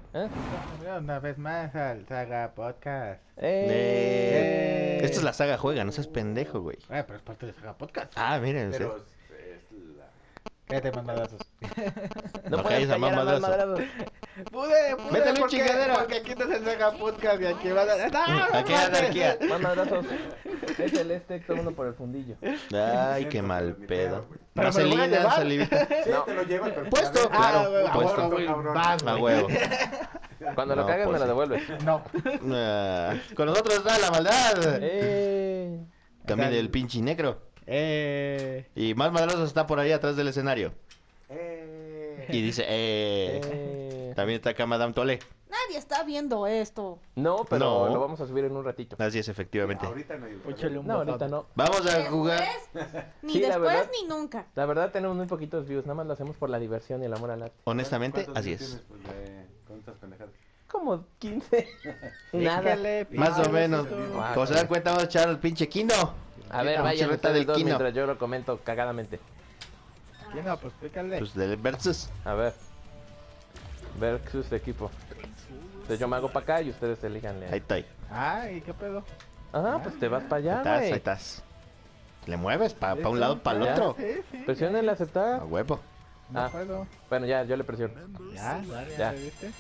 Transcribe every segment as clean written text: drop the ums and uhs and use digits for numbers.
¿Eh? Una vez más al Saga Podcast. Esta es la saga juega, no seas pendejo, güey. Pero es parte de Saga Podcast. Ah, miren usted. Pero es la... Cállate, mandadazos. No puedes calles a callar a más más madrazo. Pude, Métele un porque, chingadero. porque aquí no es el Saga Podcast y aquí va a... ¡No! Aquí hay anarquía. Más madrazos. Es el todo uno por el fundillo. Ay, qué mal pedo. Pero me lo voy a Vaselina, llevar. salivita. Sí, No. te lo llevas, pero... Puesto, claro, güey, a puesto. huevo, güey, cabrón. vas, A güey. huevo. Cuando lo No, cagues me pues lo sí. devuelves. No. Con nosotros está la maldad. Eh. También el pinche negro. Y más madrazos está por ahí atrás del escenario. Y dice, También está acá Madame Tole. Nadie está viendo esto. No, pero No. lo vamos a subir en un ratito. Así es, efectivamente. Ahorita no hay... Échale un No, ahorita botón. no. Vamos a jugar. Ni Sí, la después verdad. ni nunca. La verdad tenemos muy poquitos views, nada más lo hacemos por la diversión y el amor al arte. Honestamente, ¿Cuántos así views es. tienes, pues, con estas pendejadas? Como 15. Nada. Déjale, Más o pinche menos. besito. Como se dan cuenta, vamos a echar al pinche Kino. A ver, La vayan chirreta ustedes del dos Kino. mientras yo lo comento cagadamente. ¿Quién no? Pues pícale. Pues del versus. A ver. Versus equipo. Entonces yo me hago para acá y ustedes elijanle. Ahí está. Ay, ¿qué pedo? Ah, pues te vas para allá, Ahí güey. estás. Le mueves para un lado, para el Ya. otro. Sí, sí. Presiona el aceptar. A huevo. No Ah. puedo. Bueno, ya, yo le presiono. Ya, dale, Ya. ya. ¿Viste?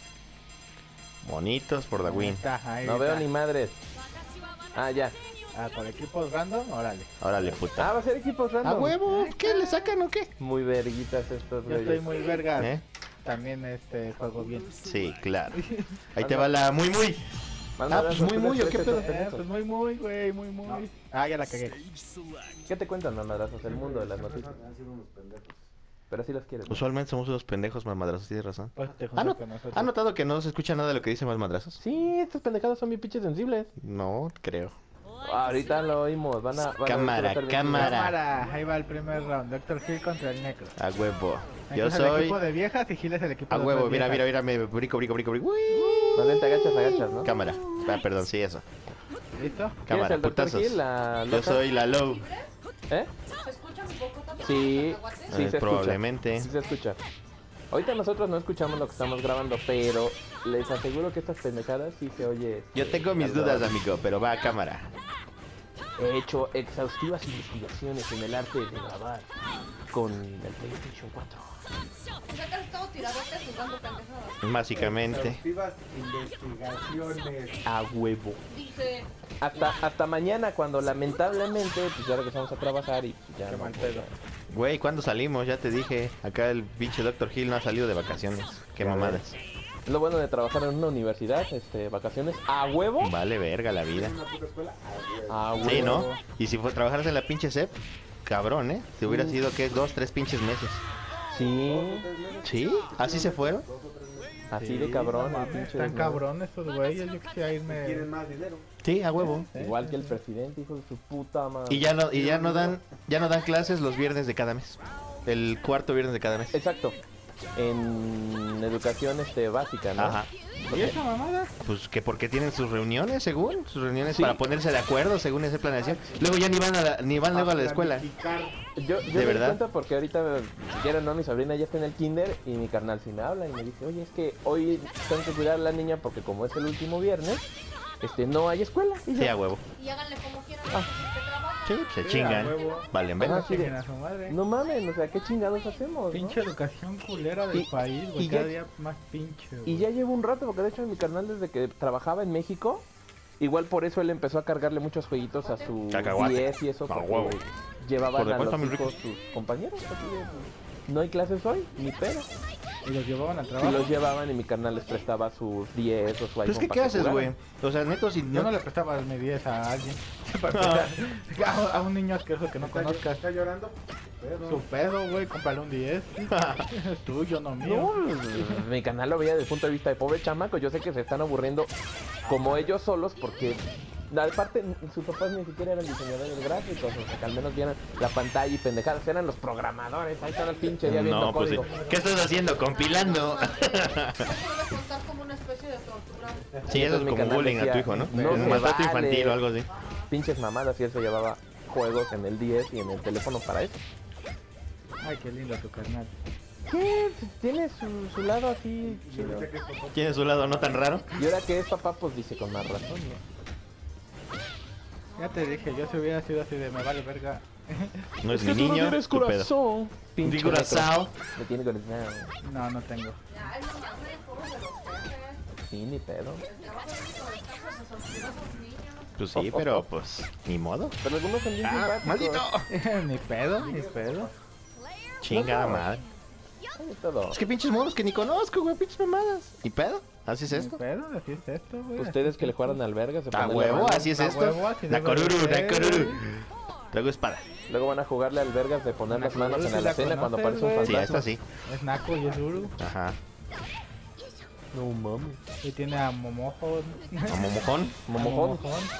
Bonitos por the Ahí win. está, ahí No veo está. ni madres. Ah, ya. Con equipos random, órale. Órale, puta. Ah, va a ser equipos random. ¿A huevo? ¿Qué? ¿Le sacan o qué? Muy verguitas estos, Yo estoy güeyes. muy verga. ¿Eh? También juego bien. Sí, claro. Ahí te va la muy. Manda pues las muy, muy, ¿o qué estos pedo? pendejos. Pues muy, güey, muy. Ah, ya la cagué. ¿Qué te cuentan, mamadrazos? El mundo de las noticias. Han sido unos pendejos. Pero sí los quieres. ¿no? Usualmente somos unos pendejos mamadrazos, tienes razón. Pues te ¿Ha, juntas not- con nosotros. ¿Ha notado que no se escucha nada de lo que dice más madrazos? Sí, estos pendejados son bien pinches sensibles. No, creo. Ahorita lo oímos. Van a Cámara, estar bien cámara. Cámara, ahí va el primer round. Dr. Hill contra el Necro. A huevo. Aquí Yo es el soy. equipo de viejas y Gil es el equipo A de huevo, otras mira, viejas. me brico. Uy. chidos. Más bien te agachas, ¿no? Cámara. Ah, perdón, sí, eso. ¿Listo? ¿Quién es Cámara, el Dr. putazos. Hill, la Yo loca? soy la low. ¿Eh? ¿Se escucha mi poco también? Sí, ¿Cacahuate? sí se escucha. Probablemente. Sí se escucha. Ahorita nosotros no escuchamos lo que estamos grabando, pero les aseguro que estas pendejadas sí se oye. Yo tengo mis algo. dudas, amigo, pero va a cámara. He hecho exhaustivas investigaciones en el arte de grabar con el PlayStation 4. O sea, que has estado tiradote jugando pendejadas. Básicamente. Exhaustivas investigaciones. A huevo. Dice, Hasta mañana, cuando lamentablemente pues ya regresamos a trabajar y ya Qué no mal voy a- pedo. Güey, ¿cuándo salimos? Ya te dije. Acá el pinche Dr. Hill no ha salido de vacaciones. Qué Ya mamadas. Es lo bueno de trabajar en una universidad, vacaciones a huevo. Vale verga la vida. Una puta escuela. A huevo. Sí, ¿no? Y si trabajaras en la pinche SEP, cabrón, ¿eh? Te hubiera sido, ¿qué? 2, 3 pinches meses. Sí, ¿Sí? ¿Así se fueron? así de cabrón. No el mames, pinche están desmadre. cabrones estos güeyes. Yo quisiera Quieren irme. más dinero. Sí, a huevo. Igual que el presidente, hijo de su puta madre. Y ya no dan clases los viernes de cada mes. El cuarto viernes de cada mes. Exacto. En educación básica, ¿no? Ajá. ¿Y esa mamada? Pues que porque tienen sus reuniones, según, sus reuniones Sí. para ponerse de acuerdo, según esa planeación. Luego ya ni van luego a la escuela. Planificar. Yo ¿De me di verdad? cuenta porque ahorita, si quieren no, mi sobrina ya está en el kinder y mi carnal sí me habla y me dice, oye, es que hoy tengo que cuidar a la niña porque como es el último viernes, no hay escuela. Y yo, Sí, a huevo. y háganle como quieran, Ah. que trabajan. Sí, se Sí, chingan. a huevo. Valen, Ajá, ven. sí, de- Chinguen a su madre. no mames, o sea, ¿qué chingados hacemos? ¿no? Pinche educación culera del Y- país, güey. y Cada ya- día más pinche, Y güey. ya llevo un rato, porque de hecho mi carnal desde que trabajaba en México, igual por eso él empezó a cargarle muchos jueguitos a su Cacahuate. 10 y eso, A porque huevo. llevaban Por a los supuesto, mis hijos sus compañeros. Así de, pues, no hay clases hoy, ni pedo. Y los llevaban al Y trabajo. los llevaban y mi carnal les prestaba sus 10 o su Pues iPhone que, ¿qué para que haces, jugaran. güey? O sea, neto, si Yo no no... le prestaba mi 10 a alguien. Para empezar. A un niño asqueroso que no conozcas. Está llorando. Su pedo, güey, cómprale un 10. Es tuyo, no mío. No, mi canal lo veía desde el punto de vista de pobre chamaco. Yo sé que se están aburriendo como ellos solos porque aparte sus papás ni siquiera eran diseñadores gráficos, o sea que al menos vieran la pantalla y pendejadas, eran los programadores, ahí están el pinche día viendo No, pues sí. código. ¿Qué estás haciendo? Compilando. Eso debe contar como una especie de tortura. Sí, eso es Mi como canal bullying a decía, tu hijo, ¿no? no Es se maltrato vale. infantil o algo así. Pinches mamadas y él se llevaba juegos en el 10 y en el teléfono para eso. Ay, qué lindo tu carnal. ¿Qué? Tiene su lado así chido. Tiene su lado no tan raro. Y ahora que es papá, pues dice con más razón, ¿no? Ya te dije, yo si hubiera sido así de me vale verga. No es mi niño. Tienes tu pedo. corazón. Pinche Di corazón. Me tiene corazón. No, no tengo. Ya, es nomás de juegos de los jefes. Sí, ni pedo. El trabajo de los jefes son esos niños. Pues sí, pero pues ni modo. Pero algunos son bien ¡Ah, simpáticos. maldito! Ni pedo, ni pedo. Chingada madre. Ay, todo. Es que pinches monos que ni conozco, güey, pinches mamadas. ¿Y pedo? ¿Así es Ni esto? pedo, así es esto, güey. Ustedes que le jugaron al verga se A ponen la huevo, mano. así es A esto. huevo, así debe Nakoruru, ser, Nakoruru. güey. Luego espada. Luego van a jugarle al vergas de poner las manos en sí la la alacena cuando conoces, aparece un güey. Sí, fantasma. esta sí. Es Nako y es Uru. Ajá. No mames. Y tiene a Momojo. A Momojón. Momojón.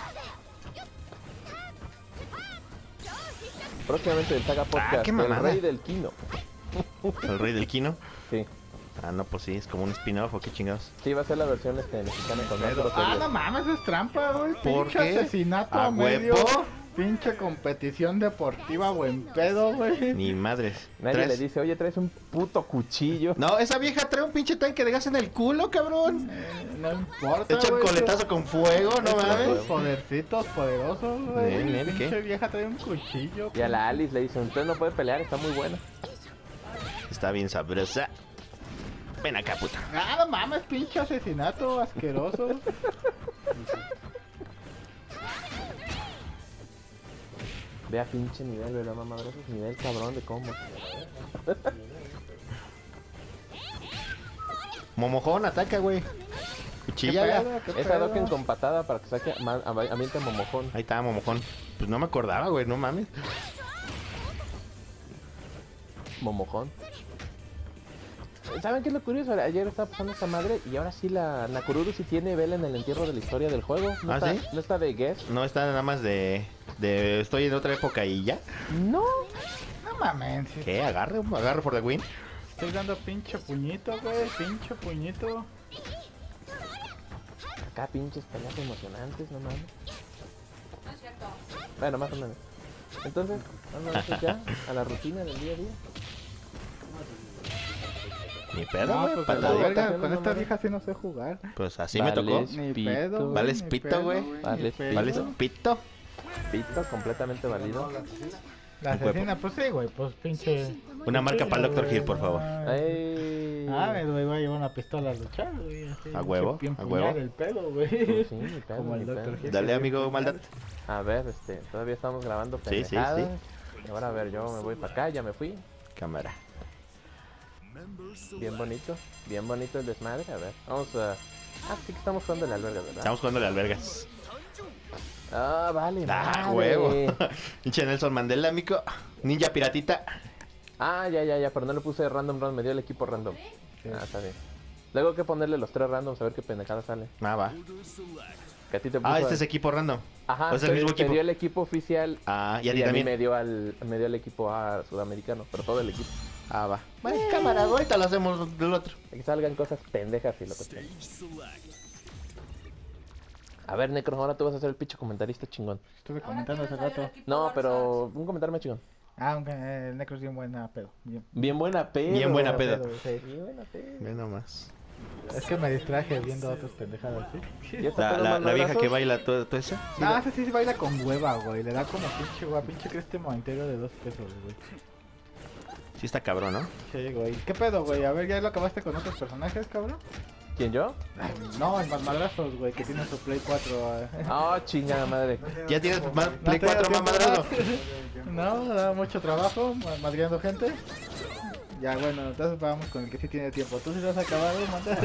Próximamente del Saga Podcast, qué el mamada. rey del Kino. El rey del Kino. Sí. Ah, no, pues sí, es como un spin-off o qué chingados. Sí, va a ser la versión mexicana con más Ah, groserías. no mames, es trampa, güey. ¿Por Pinche qué? asesinato ¿A a medio. huevo? Pinche competición deportiva, buen pedo, güey. Ni madres. Nadie Traes- le dice, oye, traes un puto cuchillo. No, esa vieja trae un pinche tanque de gas en el culo, cabrón. No importa. Echa un güey, coletazo con fuego, no estos mames. podercitos poderosos, güey. Nen, nen, Pinche ¿qué? vieja trae un cuchillo. Y a la Alice le dicen, usted no puede pelear, está muy buena. Está bien sabrosa. Ven acá, puta. Ah, no mames, pinche asesinato asqueroso. Vea pinche nivel, ¿verdad, mamadrosos? Nivel cabrón de combo. Momojón, ataca, güey. ¿Qué Cuchilla. pedo? ¿Qué Esa pedo? Doken con patada para que saque ambiente momojón. Ahí está, Momojón. Pues no me acordaba, güey, no mames. Momojón. ¿Saben qué es lo curioso? Ayer estaba pasando esta madre y ahora sí la Nakoruru sí tiene vela en el entierro de la historia del juego. ¿No ¿Ah, está, sí? ¿No está de guest? No está nada más de estoy en otra época y ya. No. No mames, sí. ¿Qué? Agarre por the win. Estoy dando pinche puñito, güey. Pinche puñito. Acá pinches peleas emocionantes, no mames. No es cierto. Bueno, más o menos. Entonces, vamos ya a la rutina del día a día. Ni pedo, No, güey. pues a la patadita. verga, con no esta mames. vieja sí no sé jugar. Pues así me tocó. Ni Pito. pedo, güey. Vales ni pito, pedo, güey. Vales ni pedo. ¿Vale? Pito. Pito, completamente válido. La asesina, pues sí, güey, pues pinche. Una marca para el Dr. Hill, por favor. ¡Ey! Ah, güey, voy a llevar una pistola a luchar, güey. así, A huevo, bien a empuñar huevo. el pedo, güey. Pues sí, ni pedo, Como el ni Dr. pedo. Hill. Dale, amigo, maldad. A ver, todavía estamos grabando Sí, sí, pendejadas. Y ahora a ver, yo me voy para acá, ya me fui. Cámara. Bien bonito el desmadre. A ver, vamos a... Ah, sí que estamos jugando el albergue, ¿verdad? Estamos jugando de albergas. Ah, vale, Ah, madre. huevo. Pinche Nelson Mandela, amigo. Ninja piratita. Ah, ya, pero no le puse random run, me dio el equipo random. Ah, está bien. Luego hay que ponerle los 3 randoms a ver qué pendejada sale. Ah, va. Que a ti te puso... Ah, este es equipo random. Ajá, ¿O es el mismo te equipo? dio el equipo oficial Ah, y a y ti a mí también. me dio el equipo sudamericano, pero todo el equipo. Ah, va. Bueno, cámara, ahorita lo hacemos del otro. Que salgan cosas pendejas y lo que sea. A ver, Necro, ahora tú vas a ser el pinche comentarista chingón. Estuve comentando hace rato. No, pero un comentario más chingón. Ah, aunque el Necro es bien buena pedo. Bien buena pedo. Bien buena pedo. Sí. Bien buena pedo. Ve nomás. Es que me distraje viendo otras pendejadas, ¿sí? ¿Ya está pedo, La vieja manodazos? que baila todo eso. No, ese sí baila con hueva, güey. Le da como pinche hueva, pinche créstimo entero de 2 pesos, güey. Sí está cabrón, ¿no? Sí, güey. ¿Qué pedo, güey? A ver, ¿ya lo acabaste con otros personajes, cabrón? ¿Quién, yo? Ay, no, el más madrazos, güey, que tiene su Play 4. Ah, chingada madre. Ya tienes más ¿No Play te da 4 tiempo, mamadrado. No, da mucho trabajo, madreando gente. Ya, bueno, entonces vamos con el que sí tiene tiempo. ¿Tú sí lo has acabado, manda?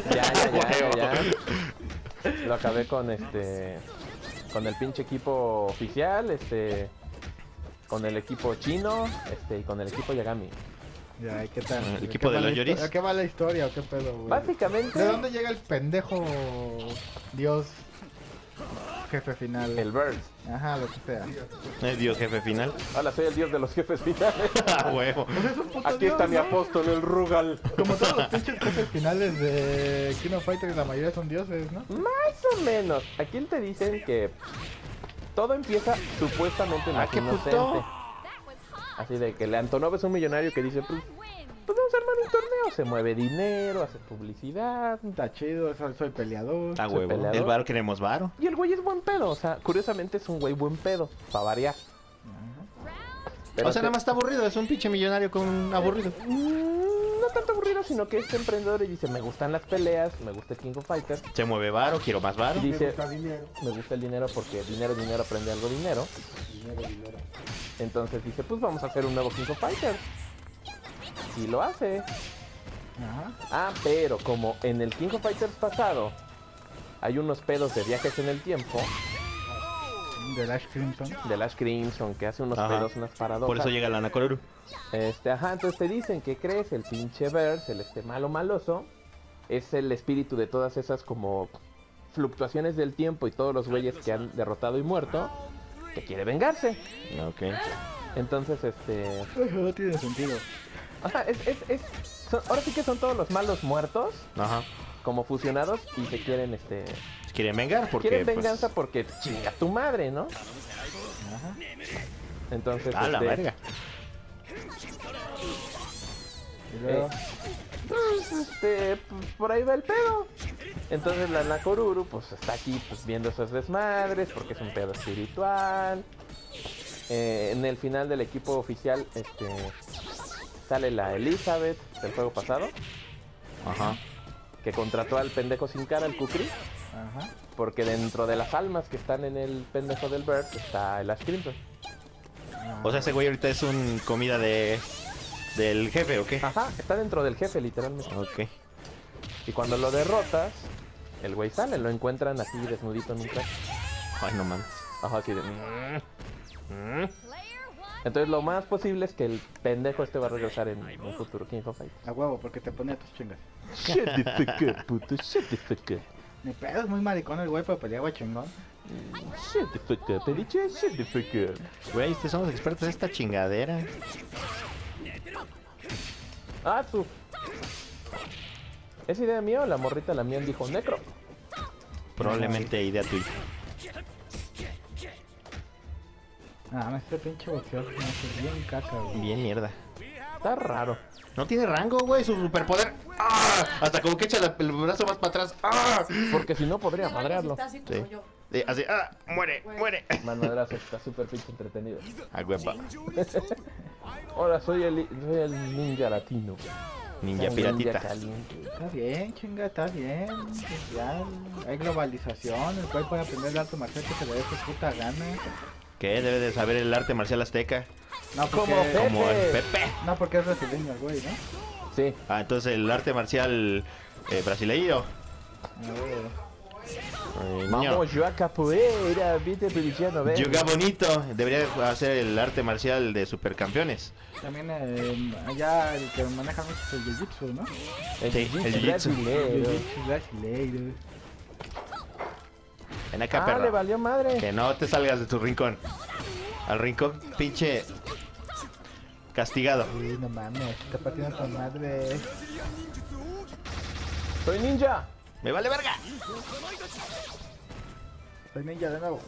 Ya. Lo acabé con con el pinche equipo oficial, con el equipo chino, y con el equipo Yagami. Ya, ¿y qué tal? El equipo de los Yoris. ¿A qué va la historia o qué pedo, güey? Básicamente, ¿De dónde llega el pendejo dios jefe final? el Bird. Ajá, lo que sea. Es Dios jefe final. Hola, soy el dios de los jefes finales. Ah, huevo. Pues es un puto Aquí dios, está mi ¿no? apóstol, el Rugal. Como todos los pinches jefes finales de King of Fighters, la mayoría son dioses, ¿no? Más o menos. Aquí te dicen que todo empieza supuestamente Ah, qué inocente. puto. Así de que Antonov es un millonario que dice, pues vamos a armar un torneo. Se mueve dinero, hace publicidad. Está chido, soy peleador. A Soy huevo. peleador. El varo queremos varo. Y el güey es buen pedo. O sea, curiosamente es un güey buen pedo. Para variar. Pero O sea, nada más está aburrido. Es un pinche millonario con aburrido. No tanto aburrido, sino que es emprendedor y dice, me gustan las peleas, me gusta el King of Fighters. Se mueve varo, quiero más varo. Y dice, gusta dinero. me gusta el dinero porque dinero aprende algo dinero. Dinero. Entonces dice, pues vamos a hacer un nuevo King of Fighters. Y lo hace. Ajá. Ah, pero como en el King of Fighters pasado hay unos pedos de viajes en el tiempo De Lash Crimson. de Lash Crimson que hace unos Ajá. pedos, unas paradojas. Por eso llega la Nakoruru. Entonces te dicen que crees el pinche Verse, el malo maloso, es el espíritu de todas esas como fluctuaciones del tiempo y todos los güeyes que han derrotado y muerto, que quiere vengarse. Ok. Entonces, No tiene sentido. ajá, ahora sí que son todos los malos muertos, Ajá. como fusionados y se quieren, Quieren vengar porque... quieren pues, venganza porque chinga tu madre, ¿no? Ajá. Entonces, A la verga. Y luego, pues, por ahí va el pedo. Entonces la Nakoruru pues está aquí pues viendo esos desmadres porque es un pedo espiritual. En el final del equipo oficial sale la Elizabeth del juego pasado, Ajá. que contrató al pendejo sin cara, el Kukri, ajá. porque dentro de las almas que están en el pendejo del Bird está el Ash Crimson. O sea, ese güey ahorita es un comida del jefe, ¿o qué? Ajá, está dentro del jefe literalmente. Ok. Y cuando lo derrotas, el güey sale, lo encuentran así desnudito en un traje. Ay, no mames. Ajá, así de... Entonces lo más posible es que el pendejo va a regresar en un futuro King of Fighters. A huevo, porque te ponía tus chingas. Shut the fuck up, puto, shut the fuck up. Mi pedo es muy maricón el güey, pero pelea güey chingón. Shut the fuck up, he dicho shut the fuck up. Güey, somos expertos en esta chingadera. Ah, tú. ¿Es idea mía o la morrita la mía dijo necro? Probablemente idea tuya. Ah, este pinche boxeador me hace bien caca, güey. Bien mierda. Está raro. No tiene rango, güey, su superpoder. ¡Ah! Hasta como que echa el brazo más para atrás. ¡Ah! Porque si no podría Sin embargo, madrearlo. Está así como Sí. yo. Así, ¡ah! ¡Muere! ¡Muere! Madrazo, está súper pinche entretenido. A huevo. Ahora soy el ninja latino. Ninja Ninja piratita. caliente. Está bien, chinga, está bien. Ya hay globalización, el güey puede aprender el arte marcial que se le dé su puta gana. ¿Qué? Debe de saber el arte marcial azteca. No, Como porque, Pepe. Como el Pepe. no, porque es brasileño el güey, ¿no? Sí. Ah, entonces el arte marcial brasileño. Niño. Vamos, yo a capoeira, viste, Feliciano, ven. Yoga bonito. Debería hacer el arte marcial de supercampeones. También allá el que maneja mucho es el jiu-jitsu, ¿no? El Sí, jiu-jitsu el jiu-jitsu. brasileiro. Jiu-jitsu brasileiro. Ven acá, Ah, perro. le valió madre. Que no te salgas de tu rincón. Al rincón, pinche. Castigado. Sí, no mames, está partiendo con madre. Soy ninja. ¡Me vale verga! Soy ninja de nuevo.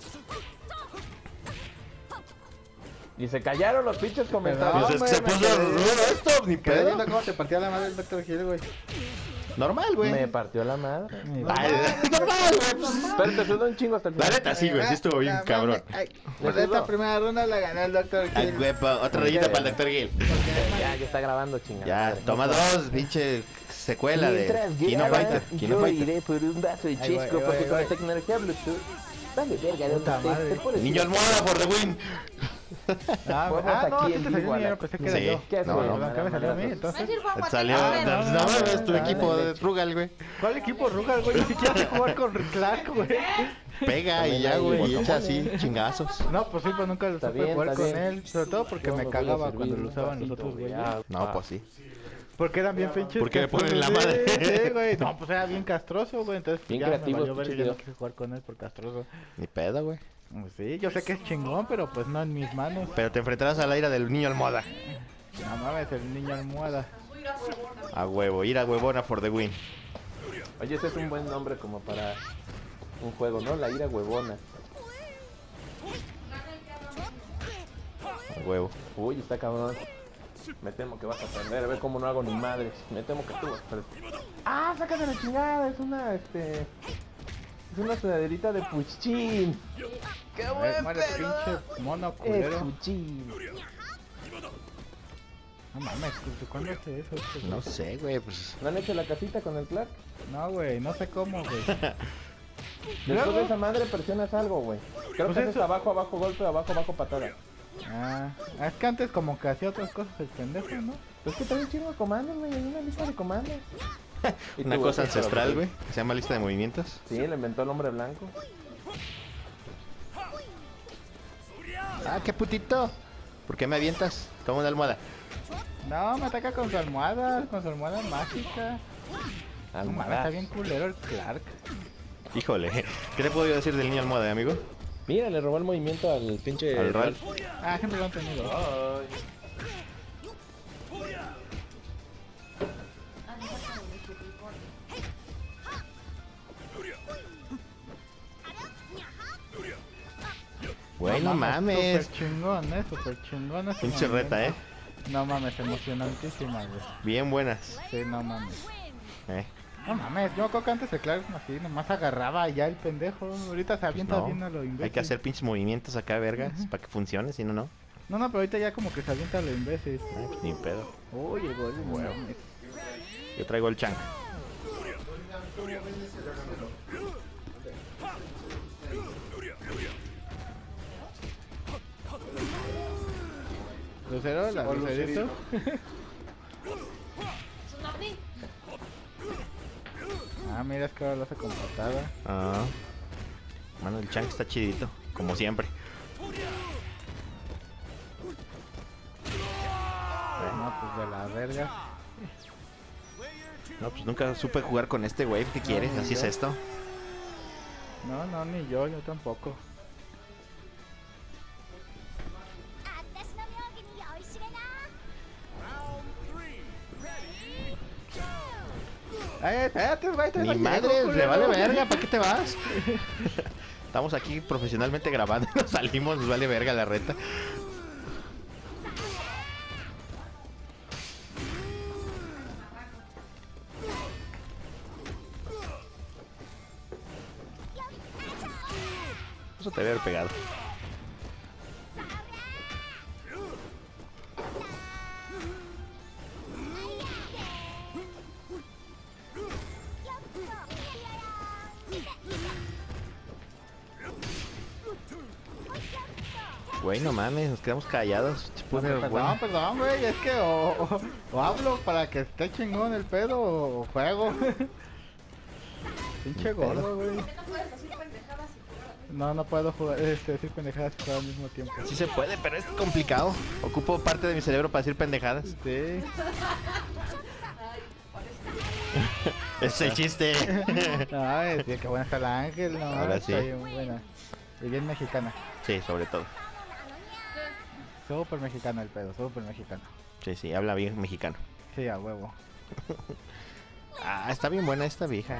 Y se callaron los pinches comentarios. Pues es que se puso rudo esto, ni Quedé pedo. viendo cómo te partía la madre el Dr. Hill, güey. Normal, güey. Me partió la madre. Ay, normal, güey. Pero te sudó un chingo hasta el La final. neta, sí, güey. Sí estuvo bien, Ah, cabrón. Ay, Le pues esta sudó. primera ronda la ganó el Dr. Ay, Hill. güey, otra rayita para el Dr. Gil. Ya está grabando, chingada. Ya, madre. toma dos, pinche secuela de Mientras Kino graba, Fighter. Kino yo Fighter. iré por un vaso de Ahí chisco voy, ahí porque voy, con ahí la voy. tecnología Bluetooth. Vale, verga, ¿de Puta dónde madre. te pones? Niño almohada for the win. Juegos No, aquí ¿qué en te salió vivo a mío? la- Pensé que Sí. era yo. ¿Qué es, No, güey? no. Perdón, ¿qué me salió a mí? Va a Entonces, decir, vamos a Salió. tener- No mames, tu no, equipo de Rugal, güey. ¿cuál equipo Rugal, güey? Ni siquiera sé jugar con Clark, güey. Pega y ya, güey. Y echa así chingazos. No, pues sí, pero nunca lo Está supe bien, jugar está con bien. él. Sobre todo porque Yo me voy a cagaba servir cuando lo un usaban los vasito, otros, güey. güey. Ah, No, pues sí. Porque eran bien pinches. Porque le ponen la castrosos, madre. Sí, güey. No, pues era bien castroso, güey. Entonces, Bien ya creativo, me valió ver, pinche yo no video. quise jugar con él por castroso. Ni pedo, güey. Pues sí, yo sé que es chingón, pero pues no en mis manos. Pero te enfrentarás a la ira del niño almohada. No mames, el niño almohada. A huevo, ir a huevona for the win. Oye, ese es un buen nombre como para un juego, ¿no? La ira huevona. Huevo. Uy, está cabrón. Me temo que vas a perder. A ver cómo no hago ni madres. Me temo que tú vas a perder. ¡Ah! ¡Sácate la chingada! Es una, Es una sudaderita de Puchín. ¡Qué buen Muere pedo! pinche mono Es culero. Puchín. No mames, ¿cuándo hace eso? No sé, güey, pues... ¿No han hecho la casita con el Clark? No, güey, no sé cómo, güey. Después de esa madre presionas algo, güey. Creo Pues que haces eso. abajo, abajo, golpe, abajo, abajo, patada. Ah, es que antes como que hacía otras cosas el pendejo, ¿no? Es que trae un chingo de comandos, güey. Hay una lista de comandos. Y Una tú, cosa güey, ancestral, güey, que se llama lista de movimientos. Sí, le inventó el hombre blanco. Ah, qué putito. ¿Por qué me avientas? Toma una almohada. No, me ataca con su almohada mágica. No mames, está bien culero el Clark. Híjole, ¿qué te puedo yo decir del niño almohada, amigo? Mira, le robó el movimiento al pinche... Al Ralph. Ah, siempre lo han tenido. Ay. Güey, no mames. Super chingón ese Pinche movimiento. reta, No mames, emocionantísima, güey. Bien buenas. Sí, no mames. Eh, No mames, yo creo que antes el Clark así, nomás agarraba ya el pendejo. Ahorita se avienta no, bien a lo imbécil. hay que hacer pinches movimientos acá, vergas, para que funcione, si no, no. No, pero ahorita ya como que se avienta a lo imbécil. Pues ni pedo. Uy, el gol, no mames. Yo traigo el Chang. Lucero, la Lucerito. Es un ovni. Ah, mira, es que ahora lo hace con patada. Ah. Bueno, el Chang está chidito, como siempre. No, pues de la verga. No, pues nunca supe jugar con este güey. ¿Qué quieres? ni Así es yo. esto. No, ni yo tampoco. 私の妙義に酔いしれな Espérate, güey, te Ni no madre, llego, le vale culero. verga, ¿para qué te vas? Estamos aquí profesionalmente grabando y nos salimos, nos vale verga la reta. Eso te debe haber pegado. Güey, no mames, nos quedamos callados. Se pone bueno. Perdón, güey, es que o hablo para que esté chingón el pedo o juego. Pinche Ni pedo. gordo, güey. ¿Por qué no puedes decir pendejadas y jugar al mismo No puedo jugar, decir pendejadas y jugar al mismo tiempo. Sí se puede, pero es complicado. Ocupo parte de mi cerebro para decir pendejadas. Sí. Ay, parece. Ese es el chiste. Ay, sí, qué buena está la Ángel, no. Ahora está sí. bien buena. Y bien mexicana. Sí, sobre todo. Súper mexicano el pedo, súper mexicano. Sí, sí, habla bien mexicano. Sí, a huevo. Ah, está bien buena esta vieja.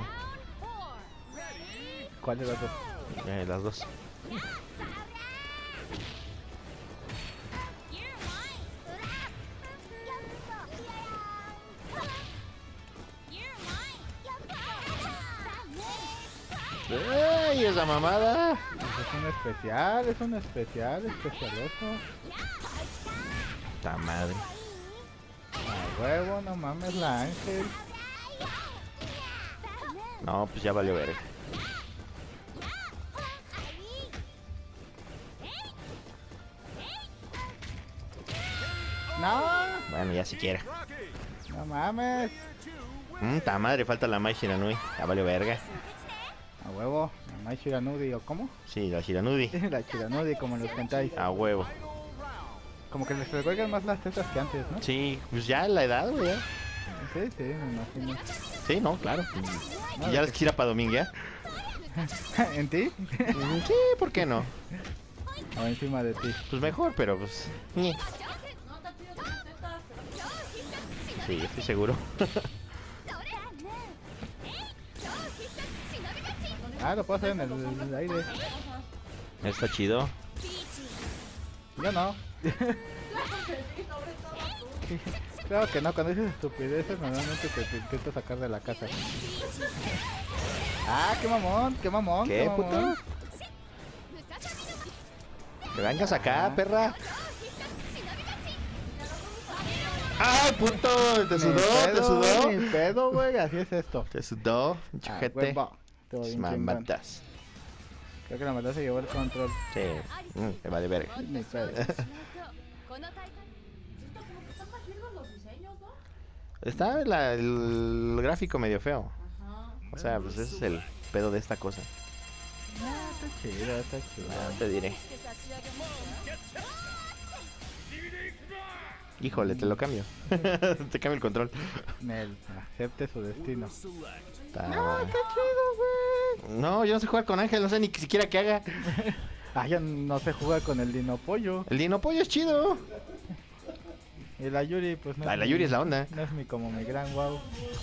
¿Cuál de las dos? Las dos. ¡Ey, esa mamada! Es un especialoso. ¡Ta madre! A huevo, no mames, la Ángel. No, pues ya valió verga. No, Bueno, ya siquiera. no mames. ¡Ta madre! Falta la Mai Shiranui. Ya valió verga. A huevo, la Mai Shiranudi, ¿o cómo? Sí, la Shiranudi. La Shiranudi, como en los hentais. A huevo. Como que les recuerdan más las tetas que antes, ¿no? Sí, pues ya la edad, güey. ya. Sí, me imagino. Sí, no, claro. Y ya les quisiera para dominguear. ¿En ti? Sí, ¿por qué no? O encima de ti. Pues mejor, pero pues... ñe. No te pido tus tetas, pero Sí, estoy seguro. Ah, lo puedo hacer en el aire. Está chido. Yo no. Sí, sobre todo tú. Claro que no, cuando dices estupideces normalmente te intento sacar de la casa. Ah, qué mamón, qué mamón. ¿Qué, mamón. puto? Que vengas acá, perra. ¡Ay, puto! ¿Te Ni sudó? ¿Te pedo, sudó? Ni pedo, güey, así es esto. ¿Te sudó? Ah, Chujete. huevo. Todo bien chingón. Mamatas. Creo que la maldad se llevó el control. Sí. Me vale verga. Ni pedo. Están más lindos los diseños, ¿no? Está el gráfico medio feo. Ajá. O sea, pues ese es el pedo de esta cosa. Ah, está chido, está chido. No te diré. Híjole, te lo cambio. Te cambio el control. Nel, acepte su destino. Está- chido, güey. No, yo no sé jugar con Ángel, no sé ni siquiera qué haga. Ah, ya no se juega con el Dino Pollo. El Dino Pollo es chido. Y la Yuri, pues no. Ah, la Yuri es la onda. No es como mi gran wow.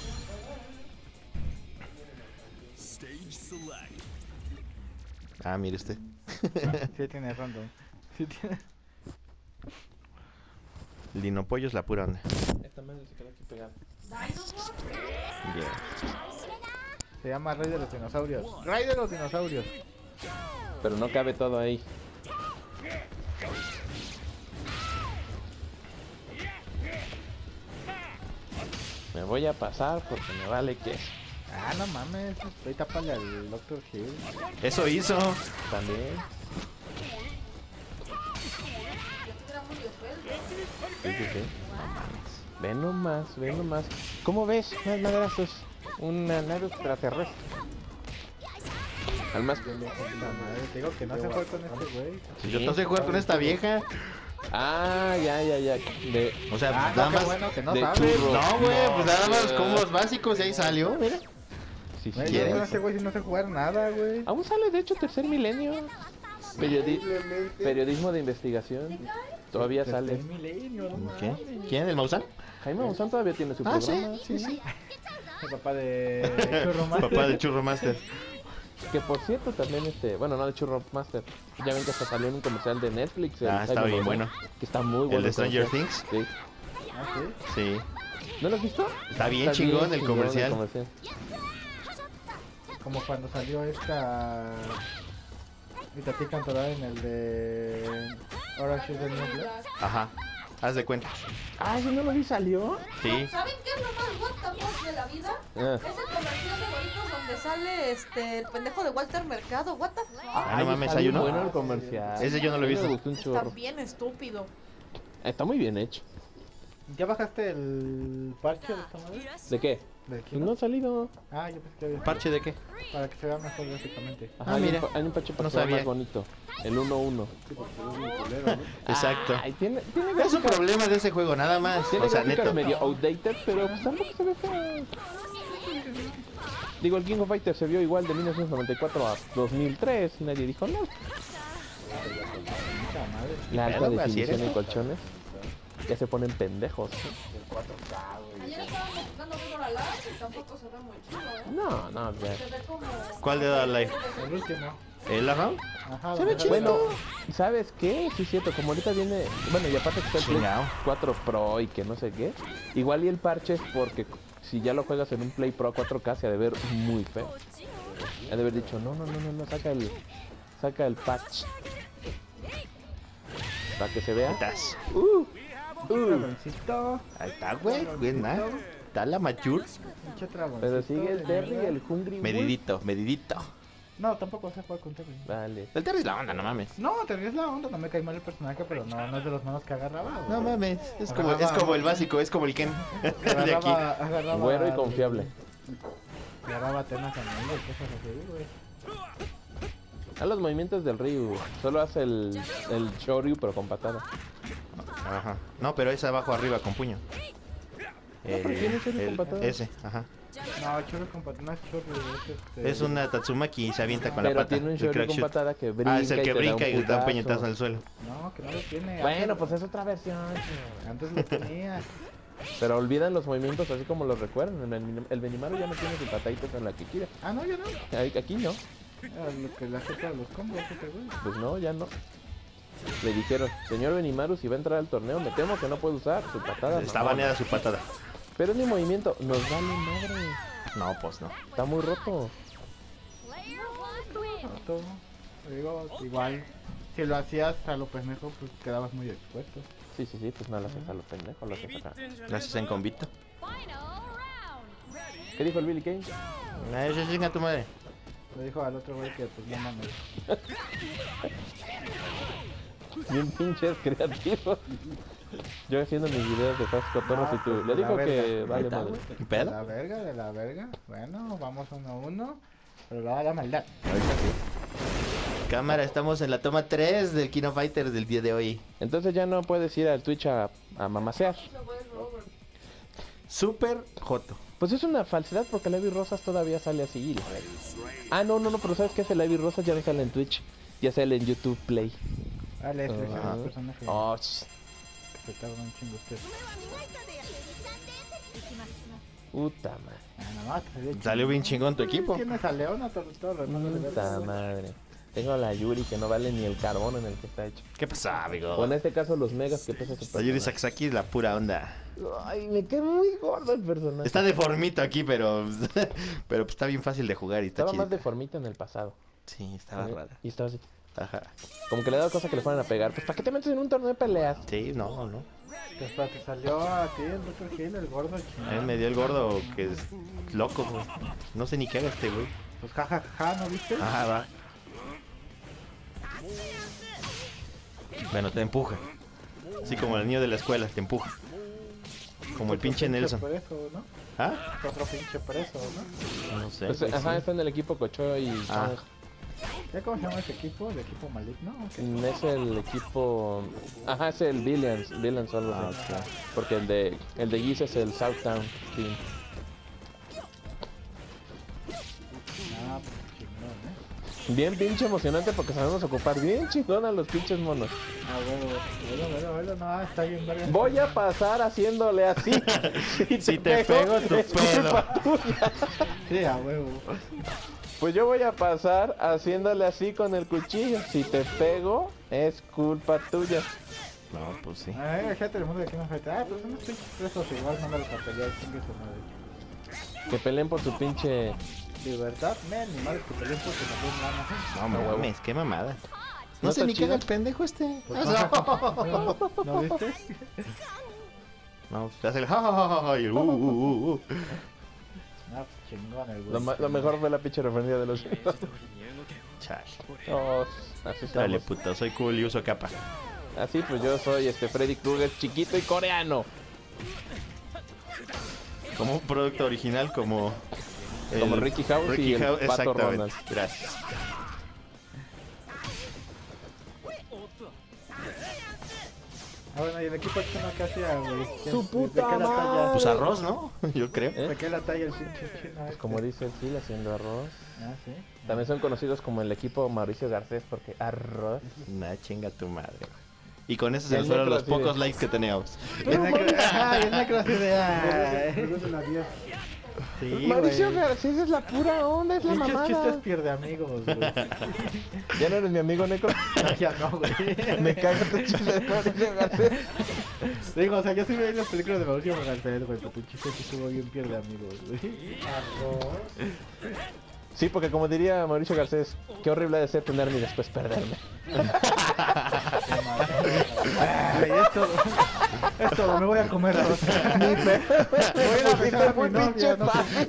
Ah, mire usted. Sí tiene random. Sí tiene. El Dino Pollo es la pura onda. Esta madre se quedó aquí pegada. Dinosaur. Yeah. Se llama Rey de los Dinosaurios. Rey de los Dinosaurios. Pero no cabe todo ahí. Me voy a pasar porque me vale que Ah, no mames. Estoy tapando al Dr. Hill. Eso hizo. también. Era muy esbelto. Sí, sí, sí. Ven nomás, ven nomás. ¿Cómo ves? Unas madrazos. Una nave extraterrestre. Al más. Puta madre, te digo que no se fue con este güey. Si yo no sé jugar con esta vieja. Ah, ya. De... O sea, Ah, nada no, qué más. bueno que no de sabes. churro. No, güey, pues nada más No. combos básicos y ahí salió, mira. Sí, sí. Güey, ¿Quieres? yo con este güey sí no sé jugar nada, güey. Aún sale, de hecho, Tercer Milenio. Periodismo de investigación. Todavía sale. Tercer milenio, no ¿Qué? mames. ¿Quién? ¿El Maussan? Jaime Maussan todavía tiene su Ah, programa. sí. El papá de Churro Master. Papá de Churro Master. Que por cierto también bueno, no de Churro Master. Ya ven que hasta salió en un comercial de Netflix. Ah, estaba bien bueno. Que está muy bueno. ¿El de Stranger comercial. Things? Sí. Ah, sí. Sí. ¿No lo has visto? Está bien chingón el comercial. Como cuando salió esta Itatí Cantoral en el de Orange is the New Black. Ajá. Haz de cuenta. Ah, ¿ese no lo vi? ¿Salió? Sí. ¿Saben qué es lo más what the fuck de la vida? Ah. Es el comercial de Doritos donde sale el pendejo de Walter Mercado. What the fuck? Ah, no mames, está hay bien uno. bueno el comercial. Ese yo no lo he visto. Me gustó un Está chorro. bien estúpido. Está muy bien hecho. ¿Ya bajaste el parche de esta madre? ¿De qué? ¿Del Pues Kino? no ha salido. Ah, yo pensé que había. ¿Parche de qué? Para que se vea mejor gráficamente. Ajá, Ah, mira. Hay un pacho para No que sea sabía. más bonito. El 1-1. Exacto. Ay, tiene Es un problema de ese juego, nada más. Tiene O sea, gráficas neto. medio outdated, pero pues tampoco se ve feo. Digo, el King of Fighters se vio igual de 1994 a 2003 y nadie dijo no. Puta madre. La alta pedo, güey, así definición eres. en colchones. Ya se ponen pendejos. Ayer estábamos jugando Vivo la Live y tampoco se ve muy chido, ¿eh? No, no, ya. Se ve como... ¿Cuál de Dead Life? El último. ¿El Around? Ajá. Se ve chido. Bueno, ¿sabes qué? Sí es cierto, como ahorita viene... Bueno, y aparte que está el Play Chingao. 4 Pro y que no sé qué. Igual y el parche es porque si ya lo juegas en un Play Pro 4K se ha de ver muy feo. Ha de haber dicho, no, saca el patch. Para que se vea. Estás. Dragoncito. Ahí está, güey. Buena. Está la mature. Pinche dragoncito Pero sigue el de Terry y mierda. el Hungry Wolf. Medidito, medidito. No, tampoco sé jugar con Terry. Vale. El Terry es la onda, no mames. No, Terry es la onda, no me cae mal el personaje, pero no es de los manos que agarraba. güey. No mames. Es como el básico, es como el Ken. De aquí. Agarraba Güero y confiable. Agarraba temas a mí y cosas así, güey. A los movimientos del Ryu. Solo hace el Shoryu pero con patada. Ajá. No, pero es abajo arriba con puño. pero tiene Shoryu con patada. Ese, ajá. No, chorro con patas, no es chorro, es Es una Tatsumaki y se avienta con la Pero pata. tiene un el Shoryu crack con shoot. patada que brinca. Ah, es el que te brinca y da un putazo. puñetazo al suelo. No, que no lo tiene. Bueno, pues es otra versión. Antes lo tenía. Pero olvidan los movimientos así como los recuerdan. El Benimaru ya no tiene sus pataditas en la que quiere. Ah, no, ya no. Aquí no. Era lo que le hace para los combos, este güey. Pues no, ya no. Le dijeron, señor Benimaru, si va a entrar al torneo, me temo que no puede usar su patada. Está mamona". baneada su patada. Pero es mi movimiento, nos vale madre. No, pues no. Está muy roto. Player one wins. Roto. Digo, igual, si lo hacías a lo pendejo, pues quedabas muy expuesto. Sí, pues no lo haces a los pendejos, lo haces acá. Gracias en convito. Final round. ¿Qué dijo el Billy Kane? Eso chinga tu madre. Le dijo al otro güey que pues no mames. Bien pinches creativos. Yo haciendo mis videos de Fast Cotorros y tú. Le la dijo que verga. vale madre. ¿Qué De pedo? la verga, de la verga. Bueno, vamos 1-1. Pero lo haga la maldad. Cámara, estamos en la toma 3 del Kino Fighters del día de hoy. Entonces ya no puedes ir al Twitch a mamasear. Super Joto. Pues es una falsedad porque Levi Rosas todavía sale así. Ah, no, pero ¿sabes qué hace Levi Rosas? Ya no sale en Twitch. Ya sale en YouTube Play. Dale, ese es Ah. el personaje Oh, que se tarda un chingo usted. puta madre. Nada más, que Salió bien chingón tu equipo. Tienes a León, a todo Puta madre. Tengo a la Yuri que no vale ni el carbón en el que está hecho. ¿Qué pasa, amigo? O en este caso los megas que pesa su La Yuri personaje. Sasaki es la pura onda. Ay, me quedé muy gordo el personaje. Está deformito aquí, pero pero pues está bien fácil de jugar y está Estaba chido. más deformita en el pasado. Sí, estaba rara. Y estaba así. Ajá. Como que le daba cosa que le fueran a pegar. Pues ¿para qué te metes en un torneo de peleas? Sí, no. Te salió a ti el Dr. Hill, el gordo A chingón. mí me dio el gordo que es loco, güey. No sé ni qué haga este güey. Pues jajaja, ¿no viste? Ajá, va. Bueno, te empuja. Así como el niño de la escuela, te empuja. Como el pinche Nelson. Preso, ¿no? ¿Ah? Otro pinche preso, ¿no? No sé. Pues, güey, ajá, sí. está en el equipo Cocho y Ah. Chong. ¿Ya cómo se llama ese equipo? ¿El equipo maligno? ¿O qué? Es el equipo... Ajá, es el Billions solo. Ah, sí. ok. Porque el de Geese es el Southtown Team. Ah, pues chingón, ¿eh? Bien pinche emocionante porque sabemos ocupar bien chingón a los pinches monos. Ah, bueno, no, está bien verga. Voy a pasar haciéndole así. Si te pego, tu es culpa pedo. tuya. Sí, a huevo. Pues yo voy a pasar haciéndole así con el cuchillo. Si te pego, es culpa tuya. No, pues sí. A ver, fíjate el mundo de aquí no falta. Ah, pues unos pinches presos igual no me los a pelear, chingue su madre. Que peleen por su pinche... Libertad, men, ni madre que peleen porque también lana. No mames, qué mamada. No, ¿No sé está ni qué haga chido? el pendejo este. Pues no, ¿no viste? No, se hace el ja y el Ah, pues chingón el güey. Lo mejor fue la pinche referencia de los... Chale. Oh, así Dale, estamos. puto, soy cool y uso capa. Así pues yo soy Freddy Krueger chiquito y coreano. Como un producto original, como... Como Ricky House y el Pato exactamente. Ronald. Gracias. Ah, bueno, y el equipo chino que hacía, güey. ¡Su puta ¿De qué la madre! talla? Pues arroz, ¿no? Yo creo. ¿Eh? ¿De qué la talla el pinche chino? Pues como dice el Gil, haciendo arroz. Ah, sí. También son conocidos como el equipo Mauricio Garcés porque arroz. Nah, chinga tu madre. Y con eso Y se el nos fueron necro los así de- pocos likes que teníamos. Y el necro así de... ah, Sí, Mauricio güey. Garcés es la pura onda, es la Pinches chistes mamada. pierde amigos, güey. Ya no eres mi amigo, Necro. Ya no, güey. Me caga tu chiste de Mauricio Garcés. Digo, o sea, yo sí veía las películas de Mauricio Garcés, güey, pero tu chiste sí estuvo bien pierde amigos, güey. Sí, porque como diría Mauricio Garcés, qué horrible ha de ser tenerme y después perderme. Ay, es todo, me voy a comer arroz. Voy a ir a besar a mi novia, no sé.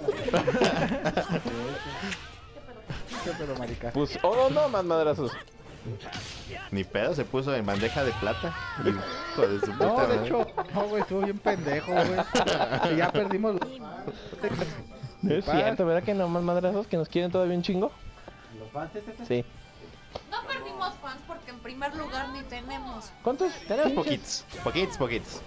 Qué pedo, marica. Pues, oh no, más madrazos. Ni pedo, se puso en bandeja de plata. Hijo de su puta No, de madre. hecho, no, güey, estuvo bien pendejo, güey. Y ya perdimos. No es cierto, ¿verdad que no más madrazos que nos quieren todavía un chingo? ¿Los fans? Sí. No perdimos fans porque en primer lugar ni tenemos. ¿Cuántos? Tenemos poquitos. Poquitos.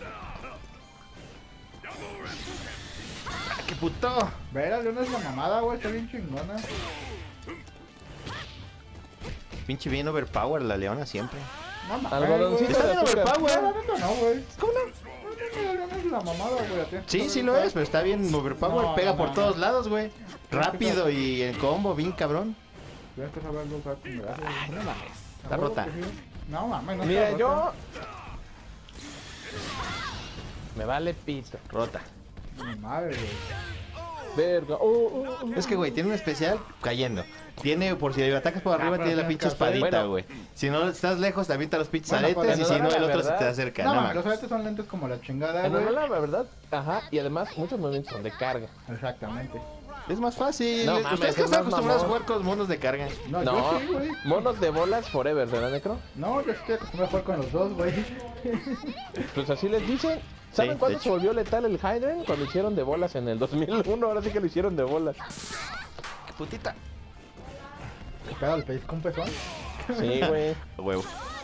Ah, ¡Qué puto! Vera, León es la mamada, güey, está bien chingona. Pinche bien overpower la leona siempre. No mames, Algodoncito güey. de Está bien azúcar. No, la overpower. neta no, güey. ¿Cómo no? La León es la mamada, güey. Sí, sí lo es, pero está bien overpower. No, Pega no, por no, todos no. lados, güey. Rápido y en combo, bien cabrón. Tienes que saber usar con brazos. Ay, no mames. Está A huevo rota. que sí. No, mames, no Mira, está yo... rota. Me vale pito. Rota. Mi madre, güey. Verga. Es que, güey, tiene un especial cayendo. Tiene, por si atacas por arriba, pero tiene la tienes pinche que hacer- espadita, bueno. güey. Si no estás lejos, te avienta los pinches Bueno, aretes. pues, Y si no, la el otro se verdad- te acerca. No, No, mames, mames. los aretes son lentes como la chingada, En güey. la verdad, ajá. Y además, muchos movimientos son de carga. Exactamente. Es más fácil. No, mames, Ustedes que es están más acostumbrados a mamón. jugar con monos de carga. No, No, yo sí, güey. monos de bolas forever, ¿verdad, Necro? No, yo estoy acostumbrado a jugar con los dos, güey. Pues así les dicen. ¿Saben Sí, cuándo de se volvió letal el Hydren? Cuando hicieron de bolas en el 2001. Ahora sí que lo hicieron de bolas. ¡Qué putita! ¿Qué pedo, el pellizco un pezón? Sí, güey. A huevo.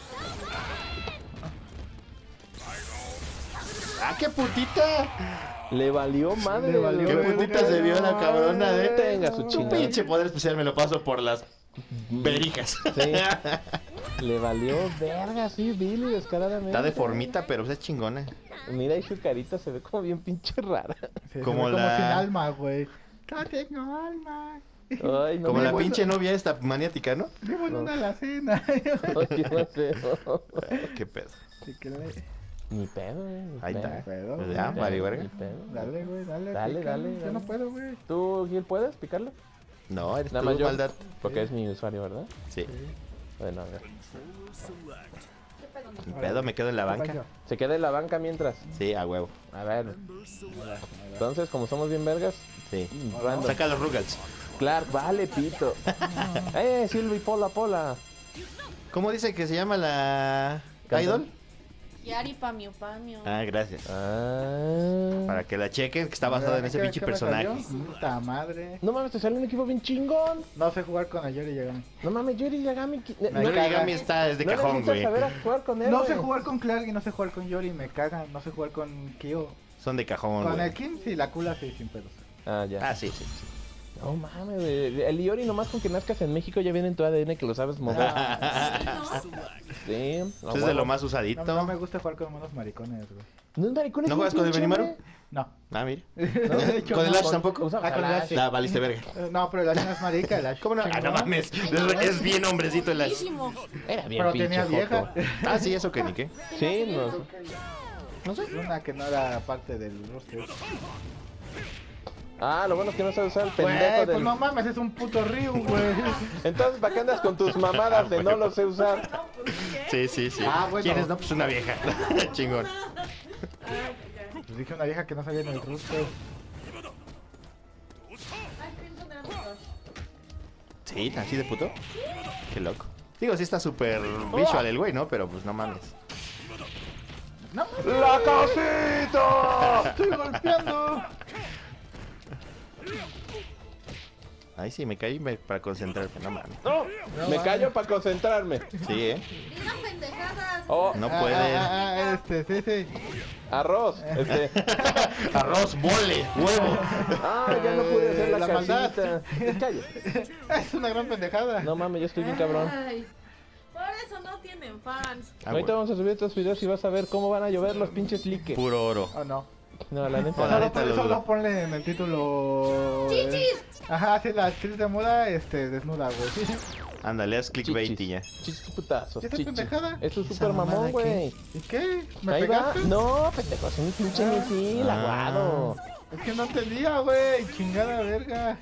¡Ah, qué putita! Le valió madre. Le valió ¡Qué verga, putita se vio la cabrona de... Tenga su Tu chingada. pinche poder especial me lo paso por las verijas. Sí. Le valió verga, sí, Billy, descaradamente. Está deformita, pero pues es chingona. Mira ahí su carita, se ve como bien pinche rara. Sí, Como se ve la- como sin alma, güey. No tengo alma. Ay, no Como me la gusta. pinche novia esta maniática, ¿no? Vivo en una alacena. Ay, no sé. Qué pedo. Sí que le... Ni pedo, güey. ni Ahí pedo. está. pedo, Pues güey. ya, Ni vale, pedo, verga. ni pedo. Dale, güey, dale. Dale, pica. dale, Yo dale. no puedo, güey. ¿Tú, Gil, puedes picarlo? No, eres Nada tú, más yo, maldad. porque es mi usuario, ¿verdad? Sí. Bueno, a ver. Ni pedo, me quedo en la banca. Se queda en la banca mientras. Sí, a huevo. A ver. Entonces, como somos bien vergas, Sí. random. Saca los Rugals. Claro, vale, pito. Silvi, pola. ¿Cómo dice que se llama la Cantón. idol? Yari Pamio Pamio. Ah, gracias. Ah. Para que la chequen, que está basado en ese ¿Qué- pinche qué me personaje. salió? Puta madre. No mames, te sale un equipo bien chingón. No sé jugar con Ayori Yagami. No mames, Yuri Yagami. Me Yuri caga. Yagami está desde no cajón, necesitas güey. saber a jugar con él, No güey. sé jugar con Clark y no sé jugar con Yori, me cagan. No sé jugar con Kyo. Son de cajón, Con güey. el Kim sí, la cula sí, sin pedos. Ah, ya. Ah, sí, sí. No mames, güey. El Iori nomás con que nazcas en México ya viene en tu ADN que lo sabes mover. Sí. Pues es de lo más usadito. No me gusta jugar con monos maricones, güey. ¿No es maricón? ¿No juegas con el Benimaru? No. Ah, mira. De hecho, ¿Con el no. Ash tampoco? Usa Ah, con el Ash sí. Ah, valiste verga. No, pero el Ash no es marica, el Ash. ¿Cómo no? Ah, no chingón. mames. Es bien hombrecito el Ash. Buenísimo. Era bien Pero pinche tenía vieja. joto. Ah, sí, eso que ni qué. Sí, no. No sé. Una que no era parte del roster. Ah, lo bueno es que no sabe usar el pendejo Güey, pues del... no mames, es un puto Ryu, güey. Entonces, ¿para qué andas con tus mamadas de no lo sé usar? Sí, sí, sí. Ah, bueno. ¿Quién es? No, pues una vieja. Chingón. Pues dije una vieja que no sabía en el roster. Ay, Crimson era mejor. Sí, así de puto. Qué loco. Digo, sí está súper visual el güey, ¿no? Pero pues no mames. No, ¡La casita! estoy golpeando. Ahí sí, me caí para concentrarme, no mames. No, me callo para concentrarme. Sí, Digan pendejadas. Oh, No puede. Sí. arroz. Arroz, mole, huevo. Ah, ya no pude hacer la, La maldad. casita. Calla. Es una gran pendejada. No mames, yo estoy bien cabrón. Ay, por eso no tienen fans. Ah, Ahorita güey. vamos a subir estos videos y vas a ver cómo van a llover los pinches likes. Puro oro. Oh, no. No, la neta. La neta, lo Solo dudo. ponle en el título. ¡Chichis! Ajá, sí, la actriz de moda, desnuda, güey. Ándale, haz clickbait y ya. Chichis putazos, ¿Ya está chichis. pendejada? Esto es ¿Esa súper mamada mamón, güey. ¿Y qué? ¿Me Ahí va. pegaste? No, pendejo, es un pinche misil, Ah. aguado. Es que no entendía, güey. Chingada verga.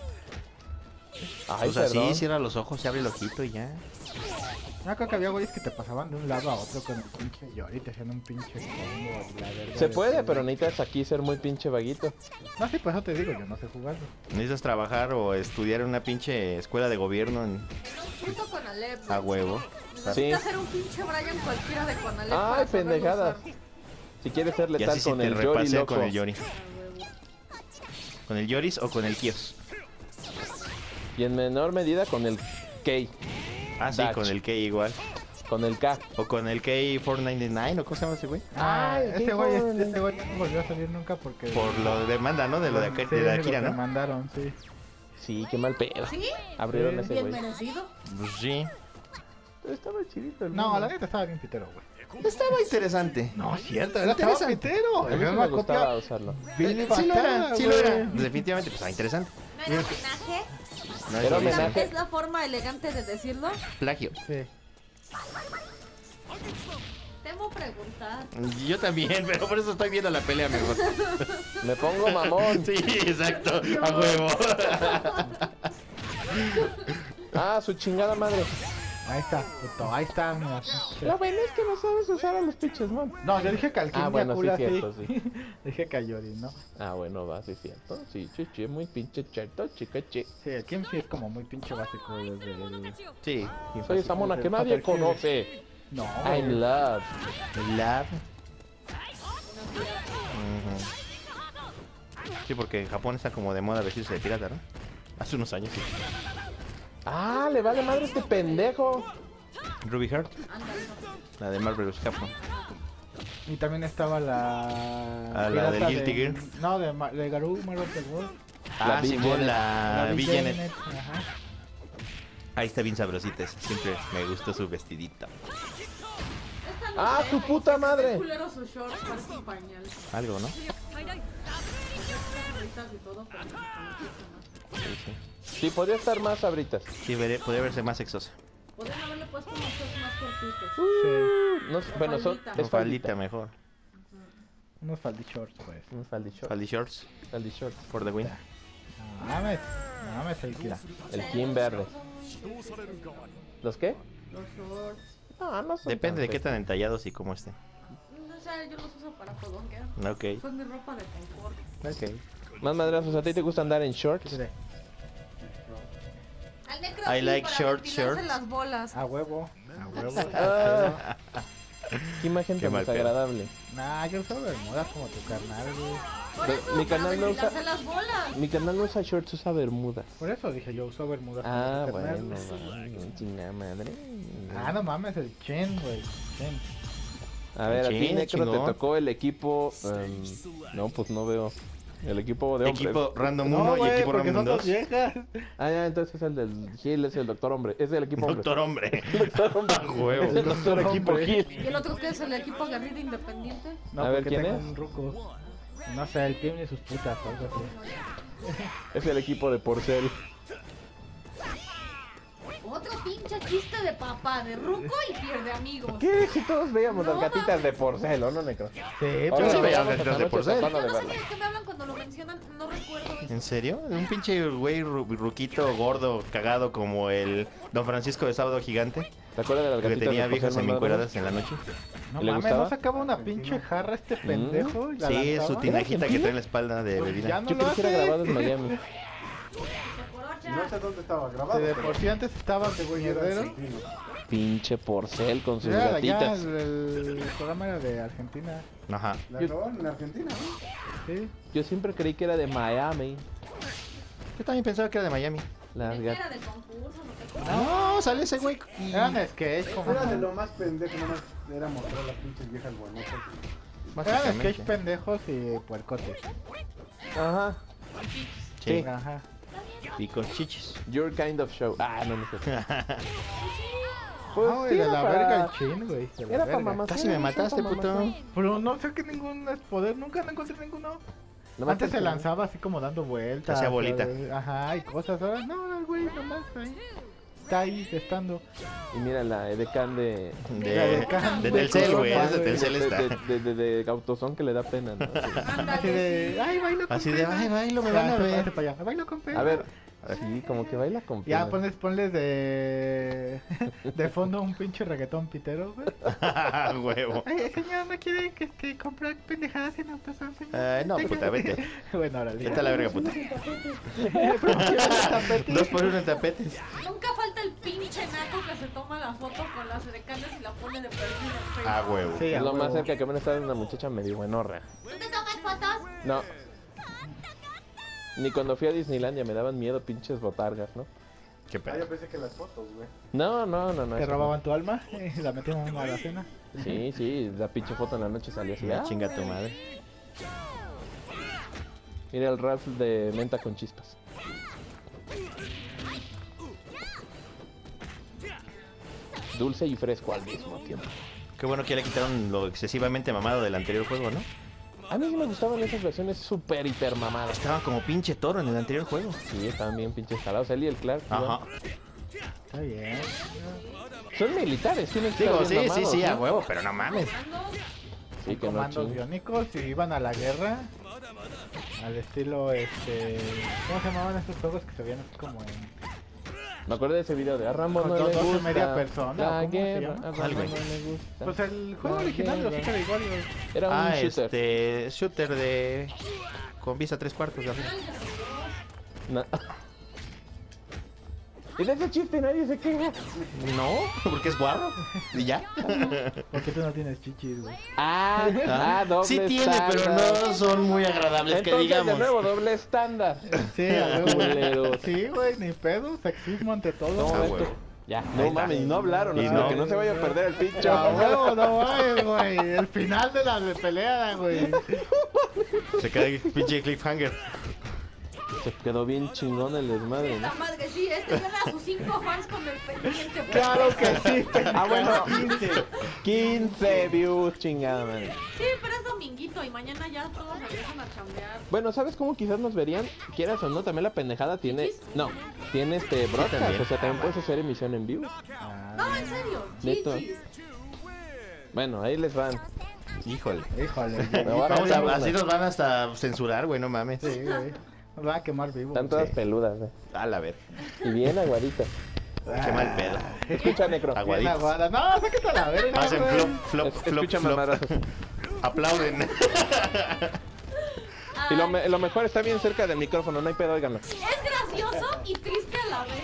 Ay, Pues así, perdón. cierra los ojos, se abre el ojito y ya. No, creo que había güeyes que te pasaban de un lado a otro con el pinche Yori, te hacían un pinche combo, la verga. Se de puede, todo. pero necesitas aquí ser muy pinche vaguito. No, sí, por eso te digo, yo no sé jugarlo. Necesitas trabajar o estudiar en una pinche escuela de gobierno Junto con Alep. a huevo. Necesitas ser un pinche Brian cualquiera de Conalep. Ay, para saberlo pendejadas. usar. Si quieres ser Y letal así si con te el Yori repasé loco. con el Yori. ¿Con el Yoris o con el Kios? Y en menor medida con el K. Ah, sí, Dutch. con el K igual. Con el K. O con el K499, ¿o cómo se llama ese güey? Ay, este qué güey, joven. este güey no volvió a salir nunca porque... Por lo de demanda, ¿no? De lo de, Sí, de la Akira, lo ¿no? mandaron, sí. Sí, qué mal pedo. ¿Sí? Abrieron Sí. ese Bien güey. merecido. Pues sí. Estaba chidito el No, mundo. la neta estaba bien pitero, güey. Estaba interesante. No, es cierto, era estaba Interesante. pitero. A mí sí Era me una gustaba copia usarlo. Billy Sí lo era, Bastarda, sí lo era. güey. Definitivamente, pues estaba interesante. ¿No era homenaje? No Era lo hizo. homenaje. ¿Es la forma elegante de decirlo? Plagio. Sí. Temo preguntar. Yo también, pero por eso estoy viendo la pelea mejor. Me pongo mamón. Sí, exacto, a huevo. Ah, su chingada madre. Ahí está, puto, ahí está. Mira. Lo bueno es que no sabes usar a los pinches mon. No, yo dije que al Ah, bueno, sí, Yakula, cierto, sí. Dije que a Yori, ¿no? Ah, bueno, va, sí, cierto. Sí, chichi, muy pinche cierto, chica, chi. Sí, el Kim sí es como muy pinche básico desde el... Sí, Soy esa mona que nadie conoce. No, I'm love. Lab. Sí, porque en Japón está como de moda vestirse de pirata, ¿no? Hace unos años, sí. Ah, le vale madre este pendejo. Ruby Heart, Ándale. la de Marvel vs. Capcom. Y también estaba la... Ah, la del pirata Guilty Gear. No, de Garou, Marvel vs. World. Ah, Bee Simón, Genet. la Bee Villanet. Genet, ajá. Ahí está bien sabrosita, siempre me gustó su vestidito. Esta no Ah, sé, su puta se ve madre. culero su short, parece un pañal. Algo, ¿no? Ahorita y todo, pero no. Sí, podría estar más sabritas. Sí, podría verse más sexosa. Podrían haberle puesto unos shorts más cortitos. Sí, No, bueno, son, Faldita. es Con faldita mejor. unos faldichorts, pues. Un faldi short. Faldi shorts Faldi short. for the win. No mames, el Kira. El Kim verde. ¿Los qué? Los shorts. No, no son Depende de tan qué tan entallados y cómo estén. No sé, yo los uso para podonguear. Ok, Son mi ropa de confort. ok. Más madrazos, ¿a ti te gusta andar en shorts? Sí, Al necro I sí, like para short ventilarse shorts. las bolas. a huevo. Ah, qué imagen Qué tan mal pedo. desagradable. Nah, yo uso bermudas como tu carnal, güey. Por Pero eso, mi para canal no usa- ventilarse las bolas. Mi canal no usa shorts, usa bermudas. Por eso dije yo uso bermudas Ah, como tu carnal. bueno, va, chingada madre. Ah, no mames, el Chen, güey. Chen. A ver, a ti, Chin, Necro, te chingón. tocó el equipo. No, pues no veo. El equipo de hombres. Equipo random No, 1 y güey, equipo porque random son 2. dos viejas. Ah, ya, entonces es el del Gil, es el doctor hombre. Es el equipo hombre. Doctor hombre. Doctor hombre. A huevo. Es el doctor equipo Hombre. Gil. ¿Y el otro que es el equipo aguerrido independiente? No, A ver, porque ¿quién tengo es? un ruco. No sé, el Tim y sus putas o algo así. Es el equipo de Porcel. Otro pinche chiste de papá, de ruco y pierde amigos. ¿Qué? Si todos veíamos No, las gatitas de Porcel, ¿o no, Necro? Sí, Ahora sí pero... veía vamos gatitas esta de noche Porcel. tratando Yo de no sé verlas. ni de qué me hablan cuando lo mencionan, no recuerdo eso. ¿En serio? Un pinche güey ruquito, gordo, cagado como el Don Francisco de Sábado Gigante. ¿Te acuerdas de las Que gatitas tenía de viejas Porcel, mamá? semicueradas en la noche. No ¿Y le mames, gustaba? ¿no sacaba una pinche jarra este pendejo? Y la Sí, es su lanzaba? tinajita que trae en la espalda de Pues bebida. ya no Yo lo creí que era hace. grabado en Miami. No sé dónde estaba Sí, grabado. de pero por sí antes estaba de sí era guerrero. argentino. Pinche Porcel con sus Era de allá, gatitas. el programa era de Argentina. Ajá. La grabaron en Argentina, ¿no? Sí. Yo siempre creí que era de Miami. Yo también pensaba que era de Miami. Las ¿Es que gatitas. era de concurso? No te No, sale ese güey. y- Eran sketch, como... Era de lo más pendejo, nomás era mostrar a las pinches viejas buenotas. Eran Básicamente. sketch pendejos y puercotes. Ajá. Sí. Ajá. Y con chichis. Your kind of show. Ah, no, no sé. No, güey, de era la para- verga el chin, güey. de la Era para verga. mamá. Casi me mataste, puto. Pero no saqué ningún poder, nunca no encontré ninguno. Antes se lanzaba así como dando vueltas. Hacía bolita. Ajá, y cosas. Ahora no, el güey nomás ahí. Está ahí estando. Y mira la edecán de... De Telcel, güey. Es de Telcel esta. de Autosón que le da pena, ¿no? Así de, ay, bailo con Así de, pena. ay, bailo, me Ya, van a se ver. pase para allá, bailo con pena. A ver, sí, como que baila con pena. Ya ponles de fondo un pinche reggaetón pitero, güey. Huevo. Ay, señor, ¿no quiere que comprar pendejadas en Autosón, señor? Ay, no, puta, vete. Bueno, ahora Vete a la verga, puta. tapete. 2 por 1 en tapetes. Nunca falta el pinche naco que se toma la foto con las edecanes y la pone de perfil en Facebook. Ah, huevo. Sí, Es a lo más huevo. cerca que van a estar una muchacha medio buenorra. ¿Tú te tomas fotos? No. Ni cuando fui a Disneylandia me daban miedo pinches botargas, ¿no? Qué Ah, pedo. yo pensé que las fotos, güey. No. Te eso robaban tu alma y la metían a la cena. no. Sí, la pinche foto en la noche salía así. Ya, Ah, chinga tu madre. mira el Ralph de menta con chispas. Dulce y fresco al mismo tiempo. Qué bueno que ya le quitaron lo excesivamente mamado del anterior juego, ¿no? A mí sí me gustaban esas versiones super hiper mamadas. Estaban como pinche toro en el anterior juego. Sí, estaban bien pinches jalados. Él y el Clark. Ajá. Está bien. Son militares, tienen que Digo, estar bien mamados, a ¿no? huevo, pero no mames. Sí, que no Comandos ching. biónicos y iban a la guerra. Al estilo, ¿cómo se llamaban estos juegos que se veían así como en... Me acuerdo de ese video de a Rambo Con no dos le y gusta media persona, la ¿cómo se guerra, llama? a Rambo Algo. no le gusta. Pues el juego La original lo guerra. era igual, güey. Era un shooter. Shooter de... Con vista 3/4 de arriba. No. ¿Y de ese chiste nadie se queja? No, porque es guarro. Y ya. Porque tú no tienes chichis, güey. Doble Sí tiene, pero estándar. no son muy agradables, que Entonces, digamos. de nuevo, doble estándar. Sí, a huevo. Culeros. Sí, güey, ni pedo, sexismo ante todo. No, Ah, esto- huevo. Ya, Ahí no está. mames, no hablaron, Y así no. que no se vaya a perder el pinche. A huevo, no mames, güey. El final de la pelea, güey. Se queda el pinche cliffhanger. Se quedó bien chingón el desmadre, ¿no? La madre, sí, tiene a sus 5 fans con el pendiente. güey. Claro que sí. Ah, bueno, 15 views, chingada madre. Sí, pero es dominguito y mañana ya todos regresan a chambear. Bueno, ¿sabes cómo quizás nos verían? Quieras o no, también la pendejada tiene... No, tiene broadcast, también. o sea, también puedes hacer emisión en vivo. No, en serio. Neto. Chichis. Bueno, ahí les van. Híjole. Híjole. Me voy a Vamos aventar a, así una. nos van hasta censurar, güey, no mames. Sí, güey. Nos va a quemar vivo. Están todas Sí. peludas, A la ver. Y bien aguaditas. Qué mal pedo. Escucha, Necro. Bien Aguaditos. aguada. No, sáquete a la verga, Hacen güey. flop, flop, flop, Escucha flop. mamarazos. Aplauden. Y lo mejor está bien cerca del micrófono, no hay pedo, óiganlo. Es gracioso y triste a la vez.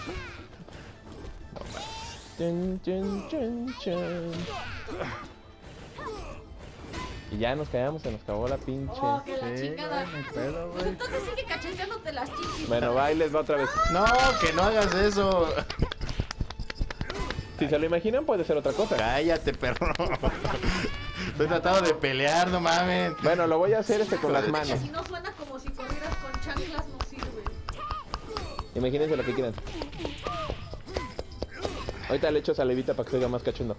Chun, chun, chun, chun. Y ya nos callamos, se nos acabó la pinche. Oh, que la Sí, chingada. güey, ni pedo, Pues güey. entonces sigue cacheteándote las chichis. Bueno, va y les va otra vez. No, que no hagas eso. Si se lo imaginan, puede ser otra cosa. Cállate, perro. Estoy tratando de pelear, no mames. Bueno, lo voy a hacer con las manos. Si no suena como si corrieras con chanclas, no sirve. Imagínense lo que quieran. Ahorita le echo salivita para que se oiga más cachondo.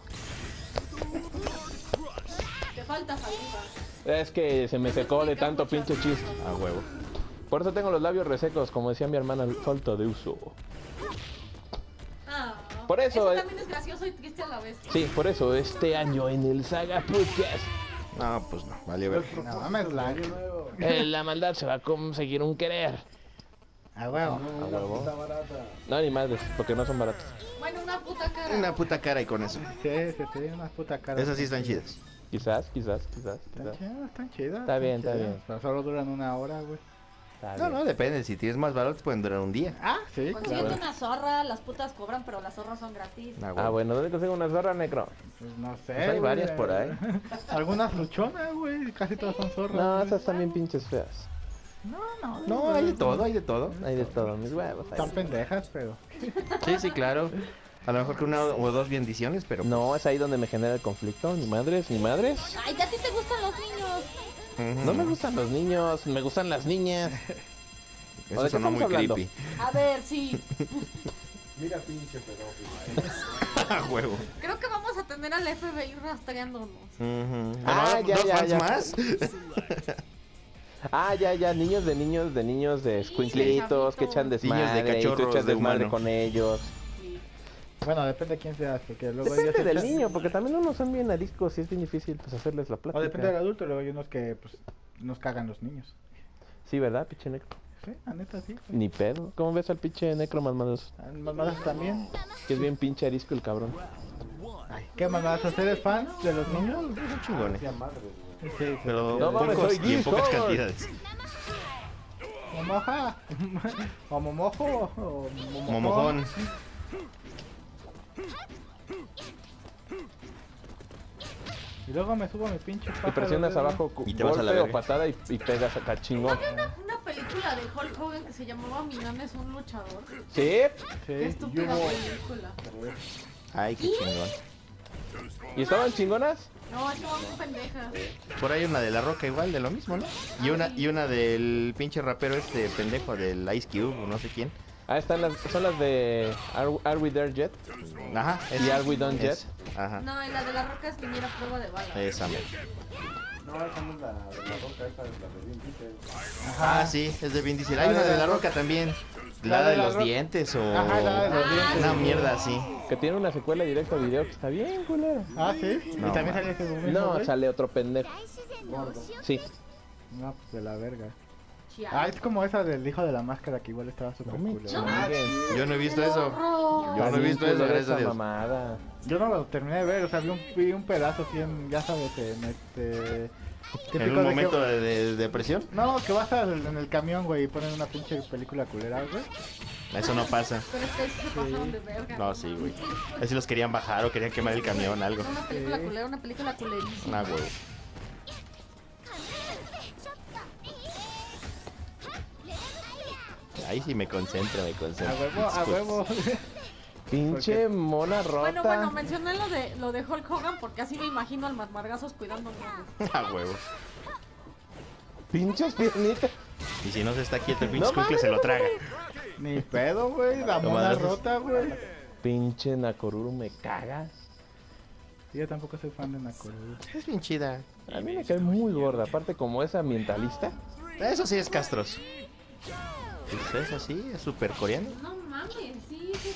Te falta saliva. Es que se me secó de tanto pinche chis. A huevo. Por eso tengo los labios resecos, como decía mi hermana, falta de uso. Ah, Por eso, también es gracioso y triste a la vez. Sí, por eso este año en el Saga Podcast, No, pues no, valió ver. No mames, lag. la maldad se va a conseguir un querer. A huevo. Una puta barata. No, ni madres, porque no son baratos. Bueno, una puta cara. Una puta cara y con eso. Sí, una puta cara. Esas sí están chidas. Quizás. Están chidas, están chidas. Está bien, están está chidas. bien. Pero solo duran una hora, güey. No, no, depende. Si tienes más baratos pueden durar un día. Ah, sí, Consíguete claro. una zorra, las putas cobran, pero las zorras son gratis. Ah, Ah, huevo. bueno, ¿dónde consigo una zorra, Necro? Pues no sé. Pues hay güey. varias por ahí. Algunas luchonas, güey. Casi todas son zorras. No, güey. esas están bien pinches feas. No, hay de todo, hay de todo. Hay de todo, mis huevos. hay Están de- pendejas, pero. Sí, sí, claro. A lo mejor que una o dos bendiciones, pero... No, es ahí donde me genera el conflicto. Ni madres, ni madres. Ay, ¿a ti te gustan los niños? Ujú. No me gustan los niños, me gustan las niñas. ¿O de Eso qué sonó muy estamos hablando? creepy. A ver, sí. Mira, pinche pedófilo. A huevo. Creo que vamos a tener al FBI rastreándonos. Ujú. Ah, Bueno, ya, ¿dos ya, fans ya. más? Ah, ya, niños de Sí, escuinclitos que echan chavitos. desmadre. Niños de y tú cachorros echas de desmadre humano. con ellos. Sí. Bueno, depende de quién seas, porque luego Depende ellos del echan- niño, porque también unos son bien ariscos y es bien difícil pues hacerles la plática. O depende del adulto, luego hay unos que pues nos cagan los niños. Sí, ¿verdad, pinche necro? Sí, la neta, sí. Ni pedo. ¿Cómo ves al pinche necro mamados? Mamadas también. Que es bien pinche arisco el cabrón. Ay, ¿qué mamadas? ¿Eres fan de los niños? Son chingones. Sí, sí. Pero No mames, pocos soy y en pocas geek, cantidades. Momoja. O momojo. O Momojón. Y luego me subo a mi pinche Y pájaro, presionas güey. abajo Y te vas a la golpe o verga. patada y pegas acá chingón. Una película de Hulk Hogan que se llamaba Mi Nana es un luchador. ¿Sí? Qué Sí, estúpida yugo. película. Ay, qué chingón. ¿Y estaban chingonas? No, estaban muy pendejas. Por ahí una de La Roca igual, de lo mismo, ¿no? Y una del pinche rapero este pendejo del Ice Cube, o no sé quién. Ah, son las de Are We There Yet? Ajá. ¿Y Are We Done Yet? Ajá. No, y la de la roca es viniera prueba de bala. Esa. No, esa no es la de la Roca, esa es la de Vin Diesel. Ah, sí, es de Vin Diesel. Hay una de La Roca también. La de los dientes o... Ajá, la de los dientes. Una mierda así. Que tiene una secuela directa a video que está bien, culero. Ah, sí. No, y también man. sale ese mismo, No, güey. sale otro pendejo. 大自然のお仕置き Sí. No, pues de la verga. Chia. Ah, es como esa del hijo de la máscara que igual estaba súper No me cool. chingues. Yo no he visto eso. Horror. Yo no he visto eso, gracias a Dios. Mamada. Yo no lo terminé de ver, o sea, vi un pedazo así en, ya sabes, en En típico un de momento que- de depresión. No, que vas en el camión, güey, y ponen una pinche película culera, güey. Eso no pasa. Pero es que se pasaron de verga. No, sí, güey. A ver si los querían bajar o querían quemar el camión, algo. Una película culera, una película culerísima. Una huevo. Ahí sí me concentro, me concentro. A huevo. Pinche mona rota. Bueno, mencioné lo de Hulk Hogan porque así me imagino al Margazos cuidando niños. A huevo. Pinches piernitas. Y si no se está quieto el pinche No escuincle mames, se lo traga. Ni pedo, güey, la No mona madres. rota, güey. Pinche Nakoruru, me cagas. Sí, yo tampoco soy fan de Nakoruru. Es bien chida. A mí me cae muy gorda. Aparte, como es ambientalista. Eso sí es castroso. Pues eso sí, es súper coreano. No mames, sí, sí,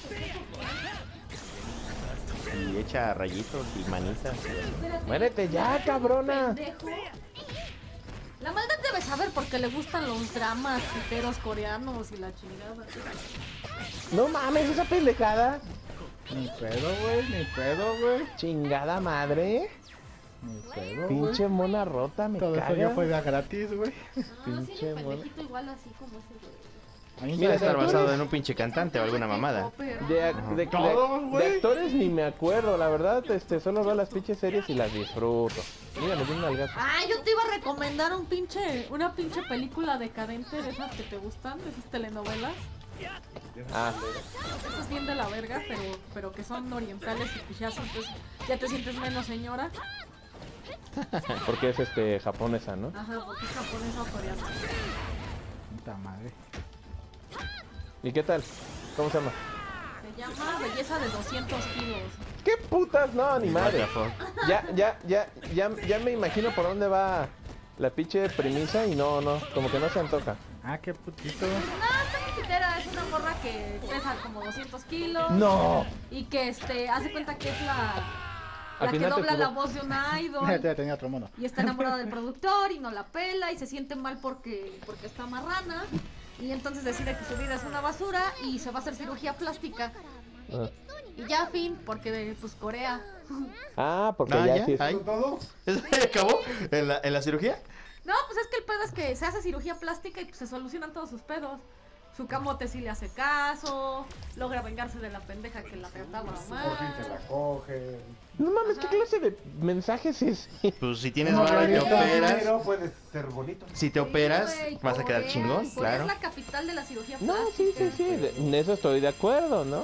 Y echa rayitos y manitas. Espérate. Muérete ya, cabrona. Pendejo. La maldad debe saber porque le gustan los dramas piteros coreanos y la chingada. No mames, esa pendejada. Ni pedo, güey, ni pedo, güey. Chingada madre. Ni pedo, güey. Pinche mona rota, me Todo eso caga. ya fue gratis, güey. Ah, sí, Pinche un pendejito igual así como ese güey. A mí Mira, me estar actores- basado en un pinche cantante o alguna mamada. De Todos, güey. actores ni me acuerdo, la verdad, solo veo las pinches series y las disfruto. Mira, me viene al gato. Ah, yo te iba a recomendar una pinche película decadente de esas que te gustan, de esas telenovelas. Ah, Esas bien de la verga, pero que son orientales y pues ya te sientes menos señora. porque es japonesa, ¿no? Ajá, porque es japonesa o coreana. Puta madre. ¿Y qué tal? ¿Cómo se llama? Se llama Belleza de 200 kilos. ¿Qué putas? No, ni What madre. the fuck. Ya me imagino por dónde va la pinche premisa y no, como que no se antoja. Ah, qué putito. No, está muy pitera, es una morra que pesa como 200 kilos. ¡No! Y que hace cuenta que es la Al que final te dobla la juro. voz de una Ya idol. tenía otro mono. Y está enamorada del productor y no la pela y se siente mal porque está marrana. Y entonces decide que su vida es una basura y se va a hacer cirugía plástica. Ah. Y ya fin, porque pues Corea. Ah, porque Ah, ya, ya, sí es. ahí. ¿Todo? ¿Eso ya acabó? ¿En la cirugía? No, pues es que el pedo es que se hace cirugía plástica y pues se solucionan todos sus pedos. Su camote sí le hace caso, logra vengarse de la pendeja que la trataba Por fin se mal. la coge. No mames, ¿qué Ajá. clase de mensajes es? Pues si tienes No, varo y te ahorita, operas. Pero puede ser bonito. Si te operas, Sí, güey, vas a quedar Corea, chingón, Corea claro. es la capital de la cirugía No, plástica. sí. En eso estoy de acuerdo, ¿no?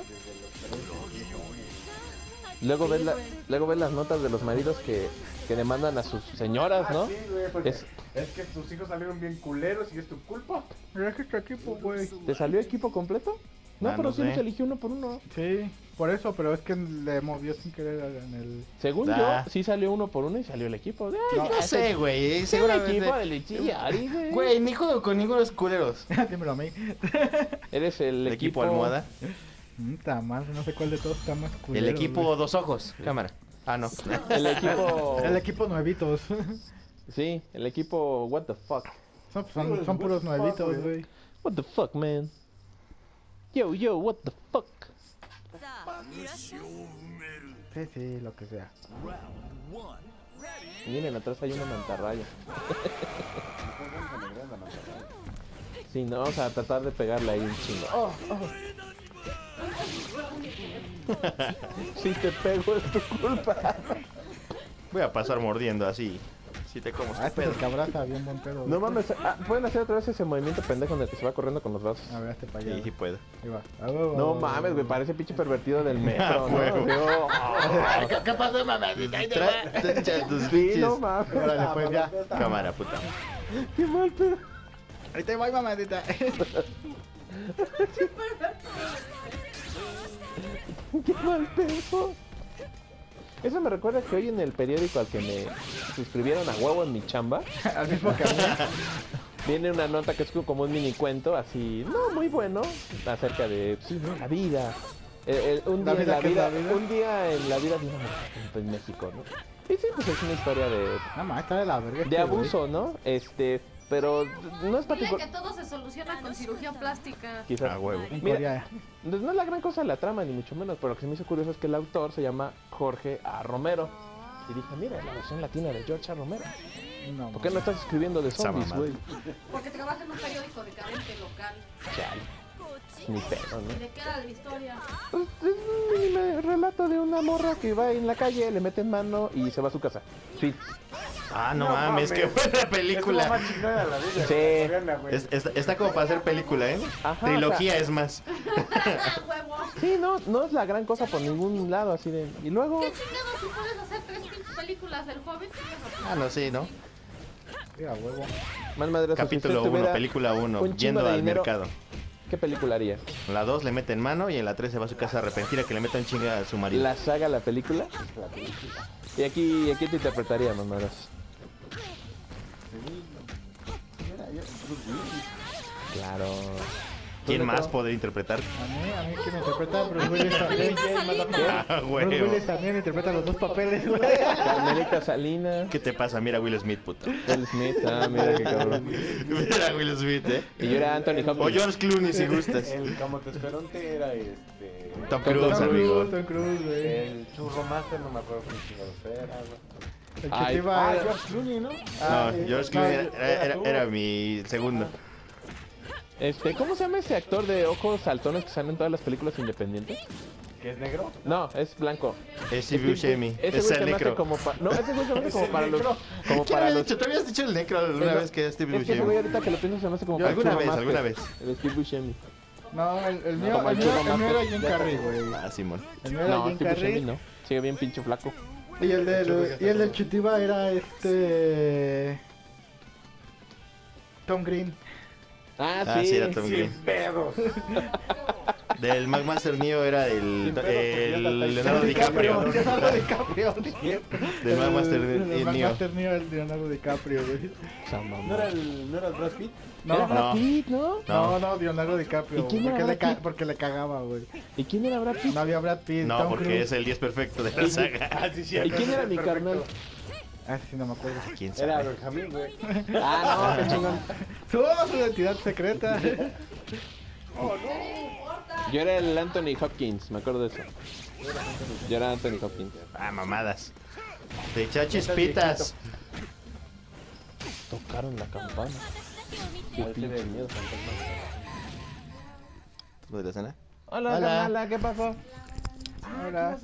Luego ves, luego ves las notas de los maridos que demandan a sus señoras, ¿no? Ah, sí, güey, porque Es- es que tus hijos salieron bien culeros y es tu culpa. Mira que este equipo, güey. ¿Te salió equipo completo? No, Ah, pero no sí sé. los eligió uno por uno. Sí, por eso, pero es que le movió sin querer en el... Según Ah. yo, sí salió uno por uno y salió el equipo. No sé, güey. El Seguramente. equipo de Lichillari, güey. Güey, ni juego con ninguno de los culeros. Dímelo a mí. Eres el El equipo almohada. Está más, no sé cuál de todos está más culero. El equipo güey. dos ojos. Cámara. Ah, no. El equipo. El equipo nuevitos. Sí, el equipo. What the fuck. Son puros nuevitos, güey. What the fuck, man. Yo, what the fuck. Sí, lo que sea. Miren, atrás hay una mantarraya. Sí, no, vamos a tratar de pegarle ahí un chingo. Oh. Si te pego es tu culpa. Voy a pasar mordiendo así. Si te como Ah, este es el cabraza, bien buen pedo. No güey. mames, pueden hacer otra vez ese movimiento pendejo en el que se va corriendo con los brazos. A ver, este para allá. Sí, sí puedo. Ahí va. A huevo. No mames, güey, parece pinche pervertido del metro, ¿no? huevo. Yo- ¿Qué pasó, mamá? Echa tus Sí, pinches. no mames. Órale, pues ya. Cámara, puta. Qué mal pedo. Ahí te voy, mamadita. Qué mal pedo. Eso me recuerda que hoy en el periódico al que me suscribieron a huevo en mi chamba, Al mismo que a mí. viene una nota que es como un mini cuento, así, no muy bueno, acerca de, sí, ¿no? La vida. Un La día en vida la que es vida, la vida. un día en la vida de una mujer en México, ¿no? Y sí, pues es una historia No más, está de la verga. de este, abuso, ¿no? Pero no es Dile que particular. todo se soluciona con cirugía plástica. Quizás. A huevo. güey. En Mira, Corea. no es la gran cosa la trama, ni mucho menos, pero lo que se me hizo curioso es que el autor se llama Jorge A. Romero. Y dije, mira, la versión latina de George A. Romero. No, ¿Por qué no estás escribiendo de Esa zombies, mamada. güey? Porque trabaja en un periódico decadente local. Chale. Ni pedo, ¿Y ¿no? de qué era la historia? Pues, es un mini relato de una morra que va en la calle, le mete en mano y se va a su casa. Sí. Ah, no mames, qué buena Es la película. más chingona de la vida. Sí. coreana, güey. Está como para hacer película, ¿eh? Ajá, Trilogía o sea- es más. ¡Huevo! Sí, no es la gran cosa por ningún lado, así de... Y luego... ¿Qué chingados si puedes hacer 3 pinches películas del Hobbit? Ah, no, sí, ¿no? Mira, huevo. Más madre, Capítulo 1, película 1, un chingo yendo de al dinero. mercado. ¿Qué película harías? En la 2 le mete en mano y en la 3 se va a su casa arrepentida que le metan chinga a su marido. ¿La saga, la película? Y aquí te interpretaría, mamadas. Claro. ¿Quién más podría interpretar? A mí que me interpreta Bruce Willis también. Ah, Bruce huevo. Willis también interpreta los dos papeles, güey. Carmelita Salinas, ¿Qué te pasa? Mira a Will Smith, puto. Will Smith, mira qué cabrón. Mira a Will Smith, ¿eh? Y yo era Anthony O Hopkins. George Clooney si gustas. El camotesperonte era Tom Tom Cruise, Cruise. amigo. Tom Cruise, güey. El churro master, no me acuerdo qué chingados era, güey. El Ay, Chutiba. George Clooney, ¿no? No, George Clooney era mi segundo. ¿Cómo se llama ese actor de ojos saltones que sale en todas las películas independientes? ¿Que es negro? No, es blanco. Es Steve Buscemi. Ese Es güey el se me hace necro. como no, ese güey se me hace como para los como ¿Quién para había los dicho? ¿Te habías dicho el necro alguna vez que es Steve es que ese güey Buscemi? ahorita que lo pienso se me hace como Yo para alguna Churro vez, Master. alguna vez. El Steve Buscemi. No, el mío, Como el el mío, Churro el mío era Master. Jim Carrey, güey. Ah, Simón. El mío era No, Jim Steve Buscemi Carrey. no. Sigue bien pinche flaco. Y el del Chutiba era Tom Green. Ah, sí, era Tom Green. Pedos. Del McMaster Neo era el Leonardo DiCaprio. DiCaprio. Leonardo DiCaprio. Del McMaster El Neo. McMaster Neo era Leonardo DiCaprio, güey. Esa mamá. ¿No era el Brad Pitt? No, Era no, Brad Pitt, ¿no? No. Leonardo DiCaprio. ¿Y quién era porque, Brad Pitt? porque le cagaba, güey. ¿Y quién era Brad Pitt? No había Brad Pitt. No, Tom porque Cruise. es el 10 perfecto de la saga. Ah, sí, sí. ¿Y quién era mi carnal? Ah, sí, no me acuerdo. ¿Quién Era sabe? Benjamín, güey. Ah, no, qué chingón. Su identidad secreta. Yo era el Anthony Hopkins, me acuerdo de eso. Yo era Anthony Hopkins. Ah, mamadas. De echar chispitas. Tocaron la campana. Qué pinche miedo, fantasma. ¿Lo de la cena? Hola, Hola. carnala, ¿qué pasó? Ahora.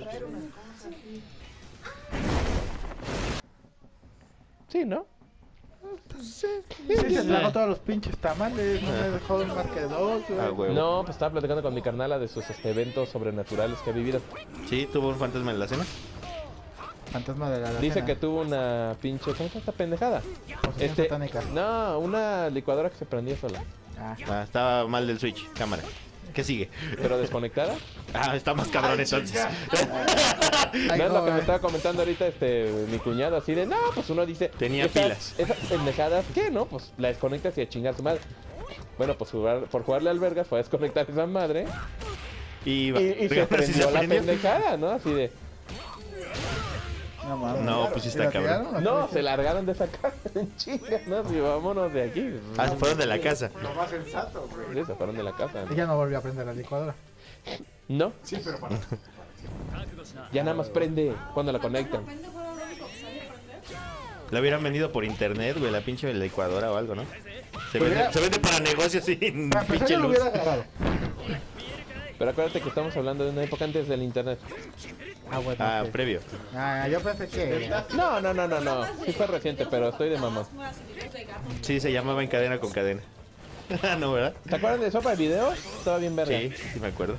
Sí, ¿no? Sí, se tragó todos los pinches tamales. No me dejó más que dos, güey. Ah, huevo. No, pues estaba platicando con mi carnala de sus eventos sobrenaturales que ha vivido. Sí, tuvo un fantasma en la cena. Fantasma de la Dice alacena. que tuvo una pinche... ¿Cómo se llama esta pendejada? Posesión satánica. No, una licuadora que se prendía sola. Ah. Ah, estaba mal del switch. Cámara. ¿Qué sigue? Pero desconectada. Ah, está más cabrón entonces. Ay, No es lo que me joven. estaba comentando ahorita mi cuñado, así de, no, pues uno dice... Tenía pilas. Esas pendejadas, ¿qué, no? Pues la desconectas y a chingar a su madre. Bueno, pues por jugarle al vergas fue a desconectar esa madre Y, y se pero sí prendió la prendió. pendejada, ¿no? Así de... No, mames. No, pues sí está ¿Y la cabrón. tiraron? No, se largaron de esa casa en chinga, ¿no? Sí, vámonos de aquí. Ah, se fueron de la casa. Lo más sensato, güey. Sí, se fueron de la casa. Y ya no volvió a prender la licuadora. No, Sí, pero para... ya nada más prende cuando la conectan. Pendejo era lo único que sabía aprender. La hubieran vendido por internet, güey, la pinche licuadora o algo, ¿no? Se Hubiera- vende, se vende para negocios sin Para empezar, pinche yo lo luz. hubiera agarrado. Pero acuérdate que estamos hablando de una época antes del internet. Ah, bueno. Ah, ok. previo. Ah, yo pensé que... No. Sí fue reciente, pero estoy de mamá. Sí, se llamaba En Cadena con Cadena. No, ¿verdad? ¿Se acuerdan de Sopa de Videos? Estaba bien verga. Sí, sí me acuerdo.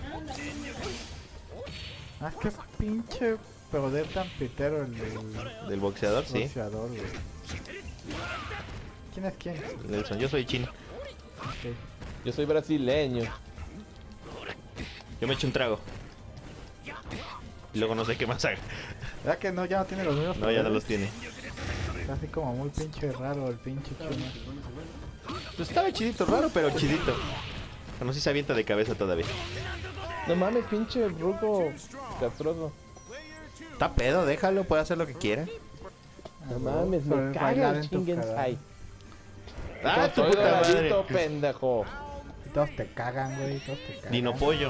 Ah, qué pinche poder tan pitero el del Del boxeador, sí. boxeador, güey. ¿Quién es quién? Nelson, yo soy chino. Ok. Yo soy brasileño. Yo me echo un trago. Y luego no sé qué más haga. ¿Verdad que no? Ya no tiene los mismos No, ya no poderes. los tiene. Está así como muy pinche raro el pinche chino. Pues estaba chidito, raro, pero chidito. Bueno, sí se avienta de cabeza todavía. No mames, pinche ruco castroso. Está pedo, déjalo, puede hacer lo que quiera. No mames, Pero me es caga bailar el en tu cara. Shingensai. ¡Ah, tu Soy puta madre! doradito, pendejo. Y todos te cagan, güey, todos te cagan. Dino pollo.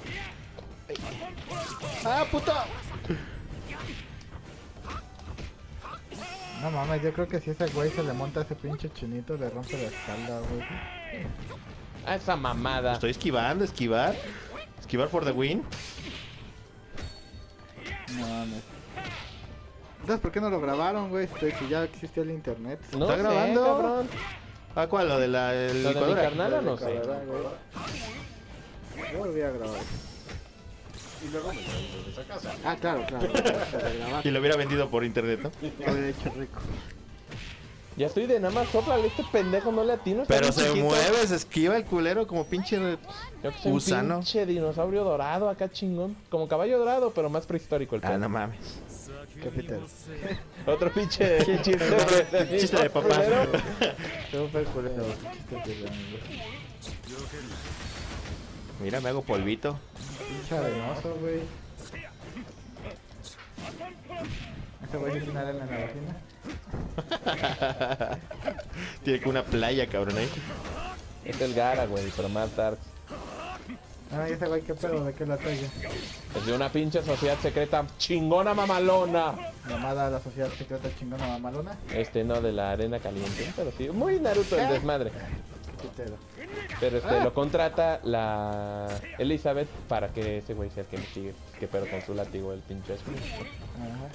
¡Ah, puta! No mames, yo creo que si ese güey se le monta a ese pinche chinito, le rompe la espalda, güey. A esa mamada. Estoy esquivando, esquivar. Esquivar for the win. No mames. Entonces, ¿por qué no lo grabaron, güey? Si ya existía el internet. No ¿Está sé, grabando? cabrón. ¿Ah, cuál? ¿Lo de la ¿Lo de mi licuadora? carnal o no sé? Yo lo voy a grabar. Y luego me lo de esa casa. Ah, claro, claro. De grabar. Y lo hubiera vendido por internet, ¿no? Lo hubiera hecho rico. Ya estoy de nada más sóplale, este pendejo no le atino. está Pero bien se chiquito. mueve, se esquiva el culero como pinche... Yo que soy gusano. un pinche dinosaurio dorado acá chingón. Como caballo dorado, pero más prehistórico el Ah, pedo. no mames. ¿Qué Peter? Otro pinche chiste. Chiste de papá. culero. Súper culero. Chiste de güey. Mira, me hago polvito. Pinche arenoso, güey. ¿Ese güey sí tiene arena en la vagina? Tiene que una playa, cabrón, ahí. Es el Gara, güey, pero más dark. Ah, ¿y ese güey qué pedo? ¿De qué la trae? Es de una pinche sociedad secreta chingona mamalona. Llamada la sociedad secreta chingona mamalona. No, de la arena caliente, pero sí, muy Naruto el desmadre. ¿Qué pedo? Pero lo contrata la Elizabeth para que ese güey sea el que le sigue. Que pero con su látigo el pinche Screw. Ajá.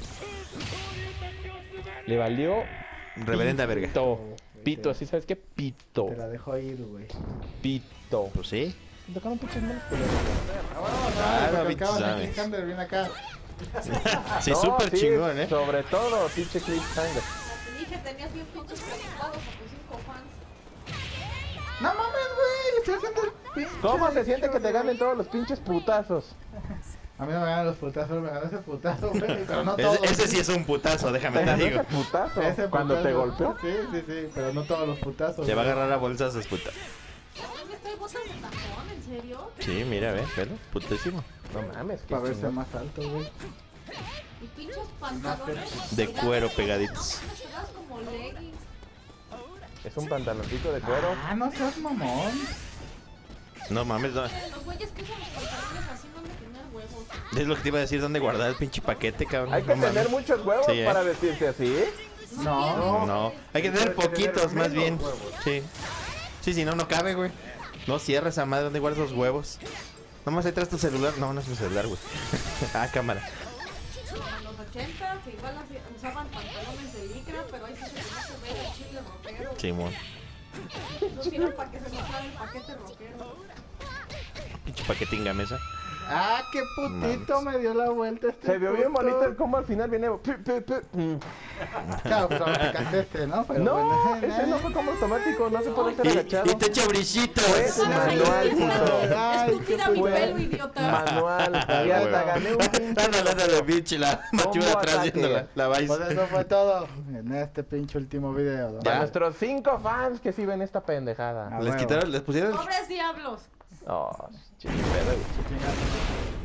Le valió Reverenda verga. pito. Pito, ¿sí sabes qué? Pito. Te la dejó ir, güey. Pito. Pues sí. Tocaron pinches manos, pero... Ah, no, porque bicho, acabas de sabes. Cliffhanger, viene acá. Sí, No, súper sí, chingón, ¿eh? Sobre todo, pinche Cliffhanger. Te dije, tenías bien pinches preocupados a tus 5 fans. No mames, güey, estoy haciendo el pinche. ¿Cómo se siente que te ganen todos los pinches putazos? A mí no me ganan los putazos, me ganó ese putazo, güey, pero no todos. Ese sí es un putazo, déjame ¿Te te ganó digo. ese putazo? Ese Cuando te putazo. golpeó. Sí, sí, sí, pero no todos los putazos. Se va a güey. agarrar a bolsas, puta. Ay, me estoy botas de tajón, ¿en serio? Sí, mira, velo, putísimo. No mames, qué Para verse chingón. más alto, güey. Y pinches pantalones. De cuero pegaditos. No, pegados como leggings. Es un pantaloncito de cuero. Ah, no seas mamón. No mames, no. Los güeyes que usan los pantalones así no han de tener huevos. Es lo que te iba a decir, ¿dónde guardar el pinche paquete, cabrón? Hay que No tener mames. muchos huevos Sí, para vestirse así. No. No, hay que tener poquitos más bien. menos huevos. Sí. Sí, si no, no cabe, güey. No cierres a madre, ¿dónde guardas los huevos? Nomás ahí traes tu celular. No, no es mi celular, güey. Ah, cámara. En los 80 que igual usaban pantalones de licra, pero ahí sí se ve el chile rockero. Simón. No sirven para que se notara el paquete rockero. Pinche paquetinga mesa. Ah, qué putito me dio la vuelta este. Se vio bien puto. bonito el cómo al final viene... Claro, pero aplicaste este, ¿no? Pero No, bueno, ese no fue como automático, no se puede ser agachado. Y te echa brillito. Fue manual, puto. Ay, Estúpida qué mi fue pelo, idiota. Manual. Y hasta gané un pinche... Están hablando de pinche la machuda Combo atrás ataque. viendo la Pues Vice. eso fue todo en este pinche último video, ¿no? Para Ya. nuestros 5 fans que sí ven esta pendejada. Ah, Les huevo. quitaron, les pusieron. Pobres diablos. Oh, chingue pedo, güey. Chingada.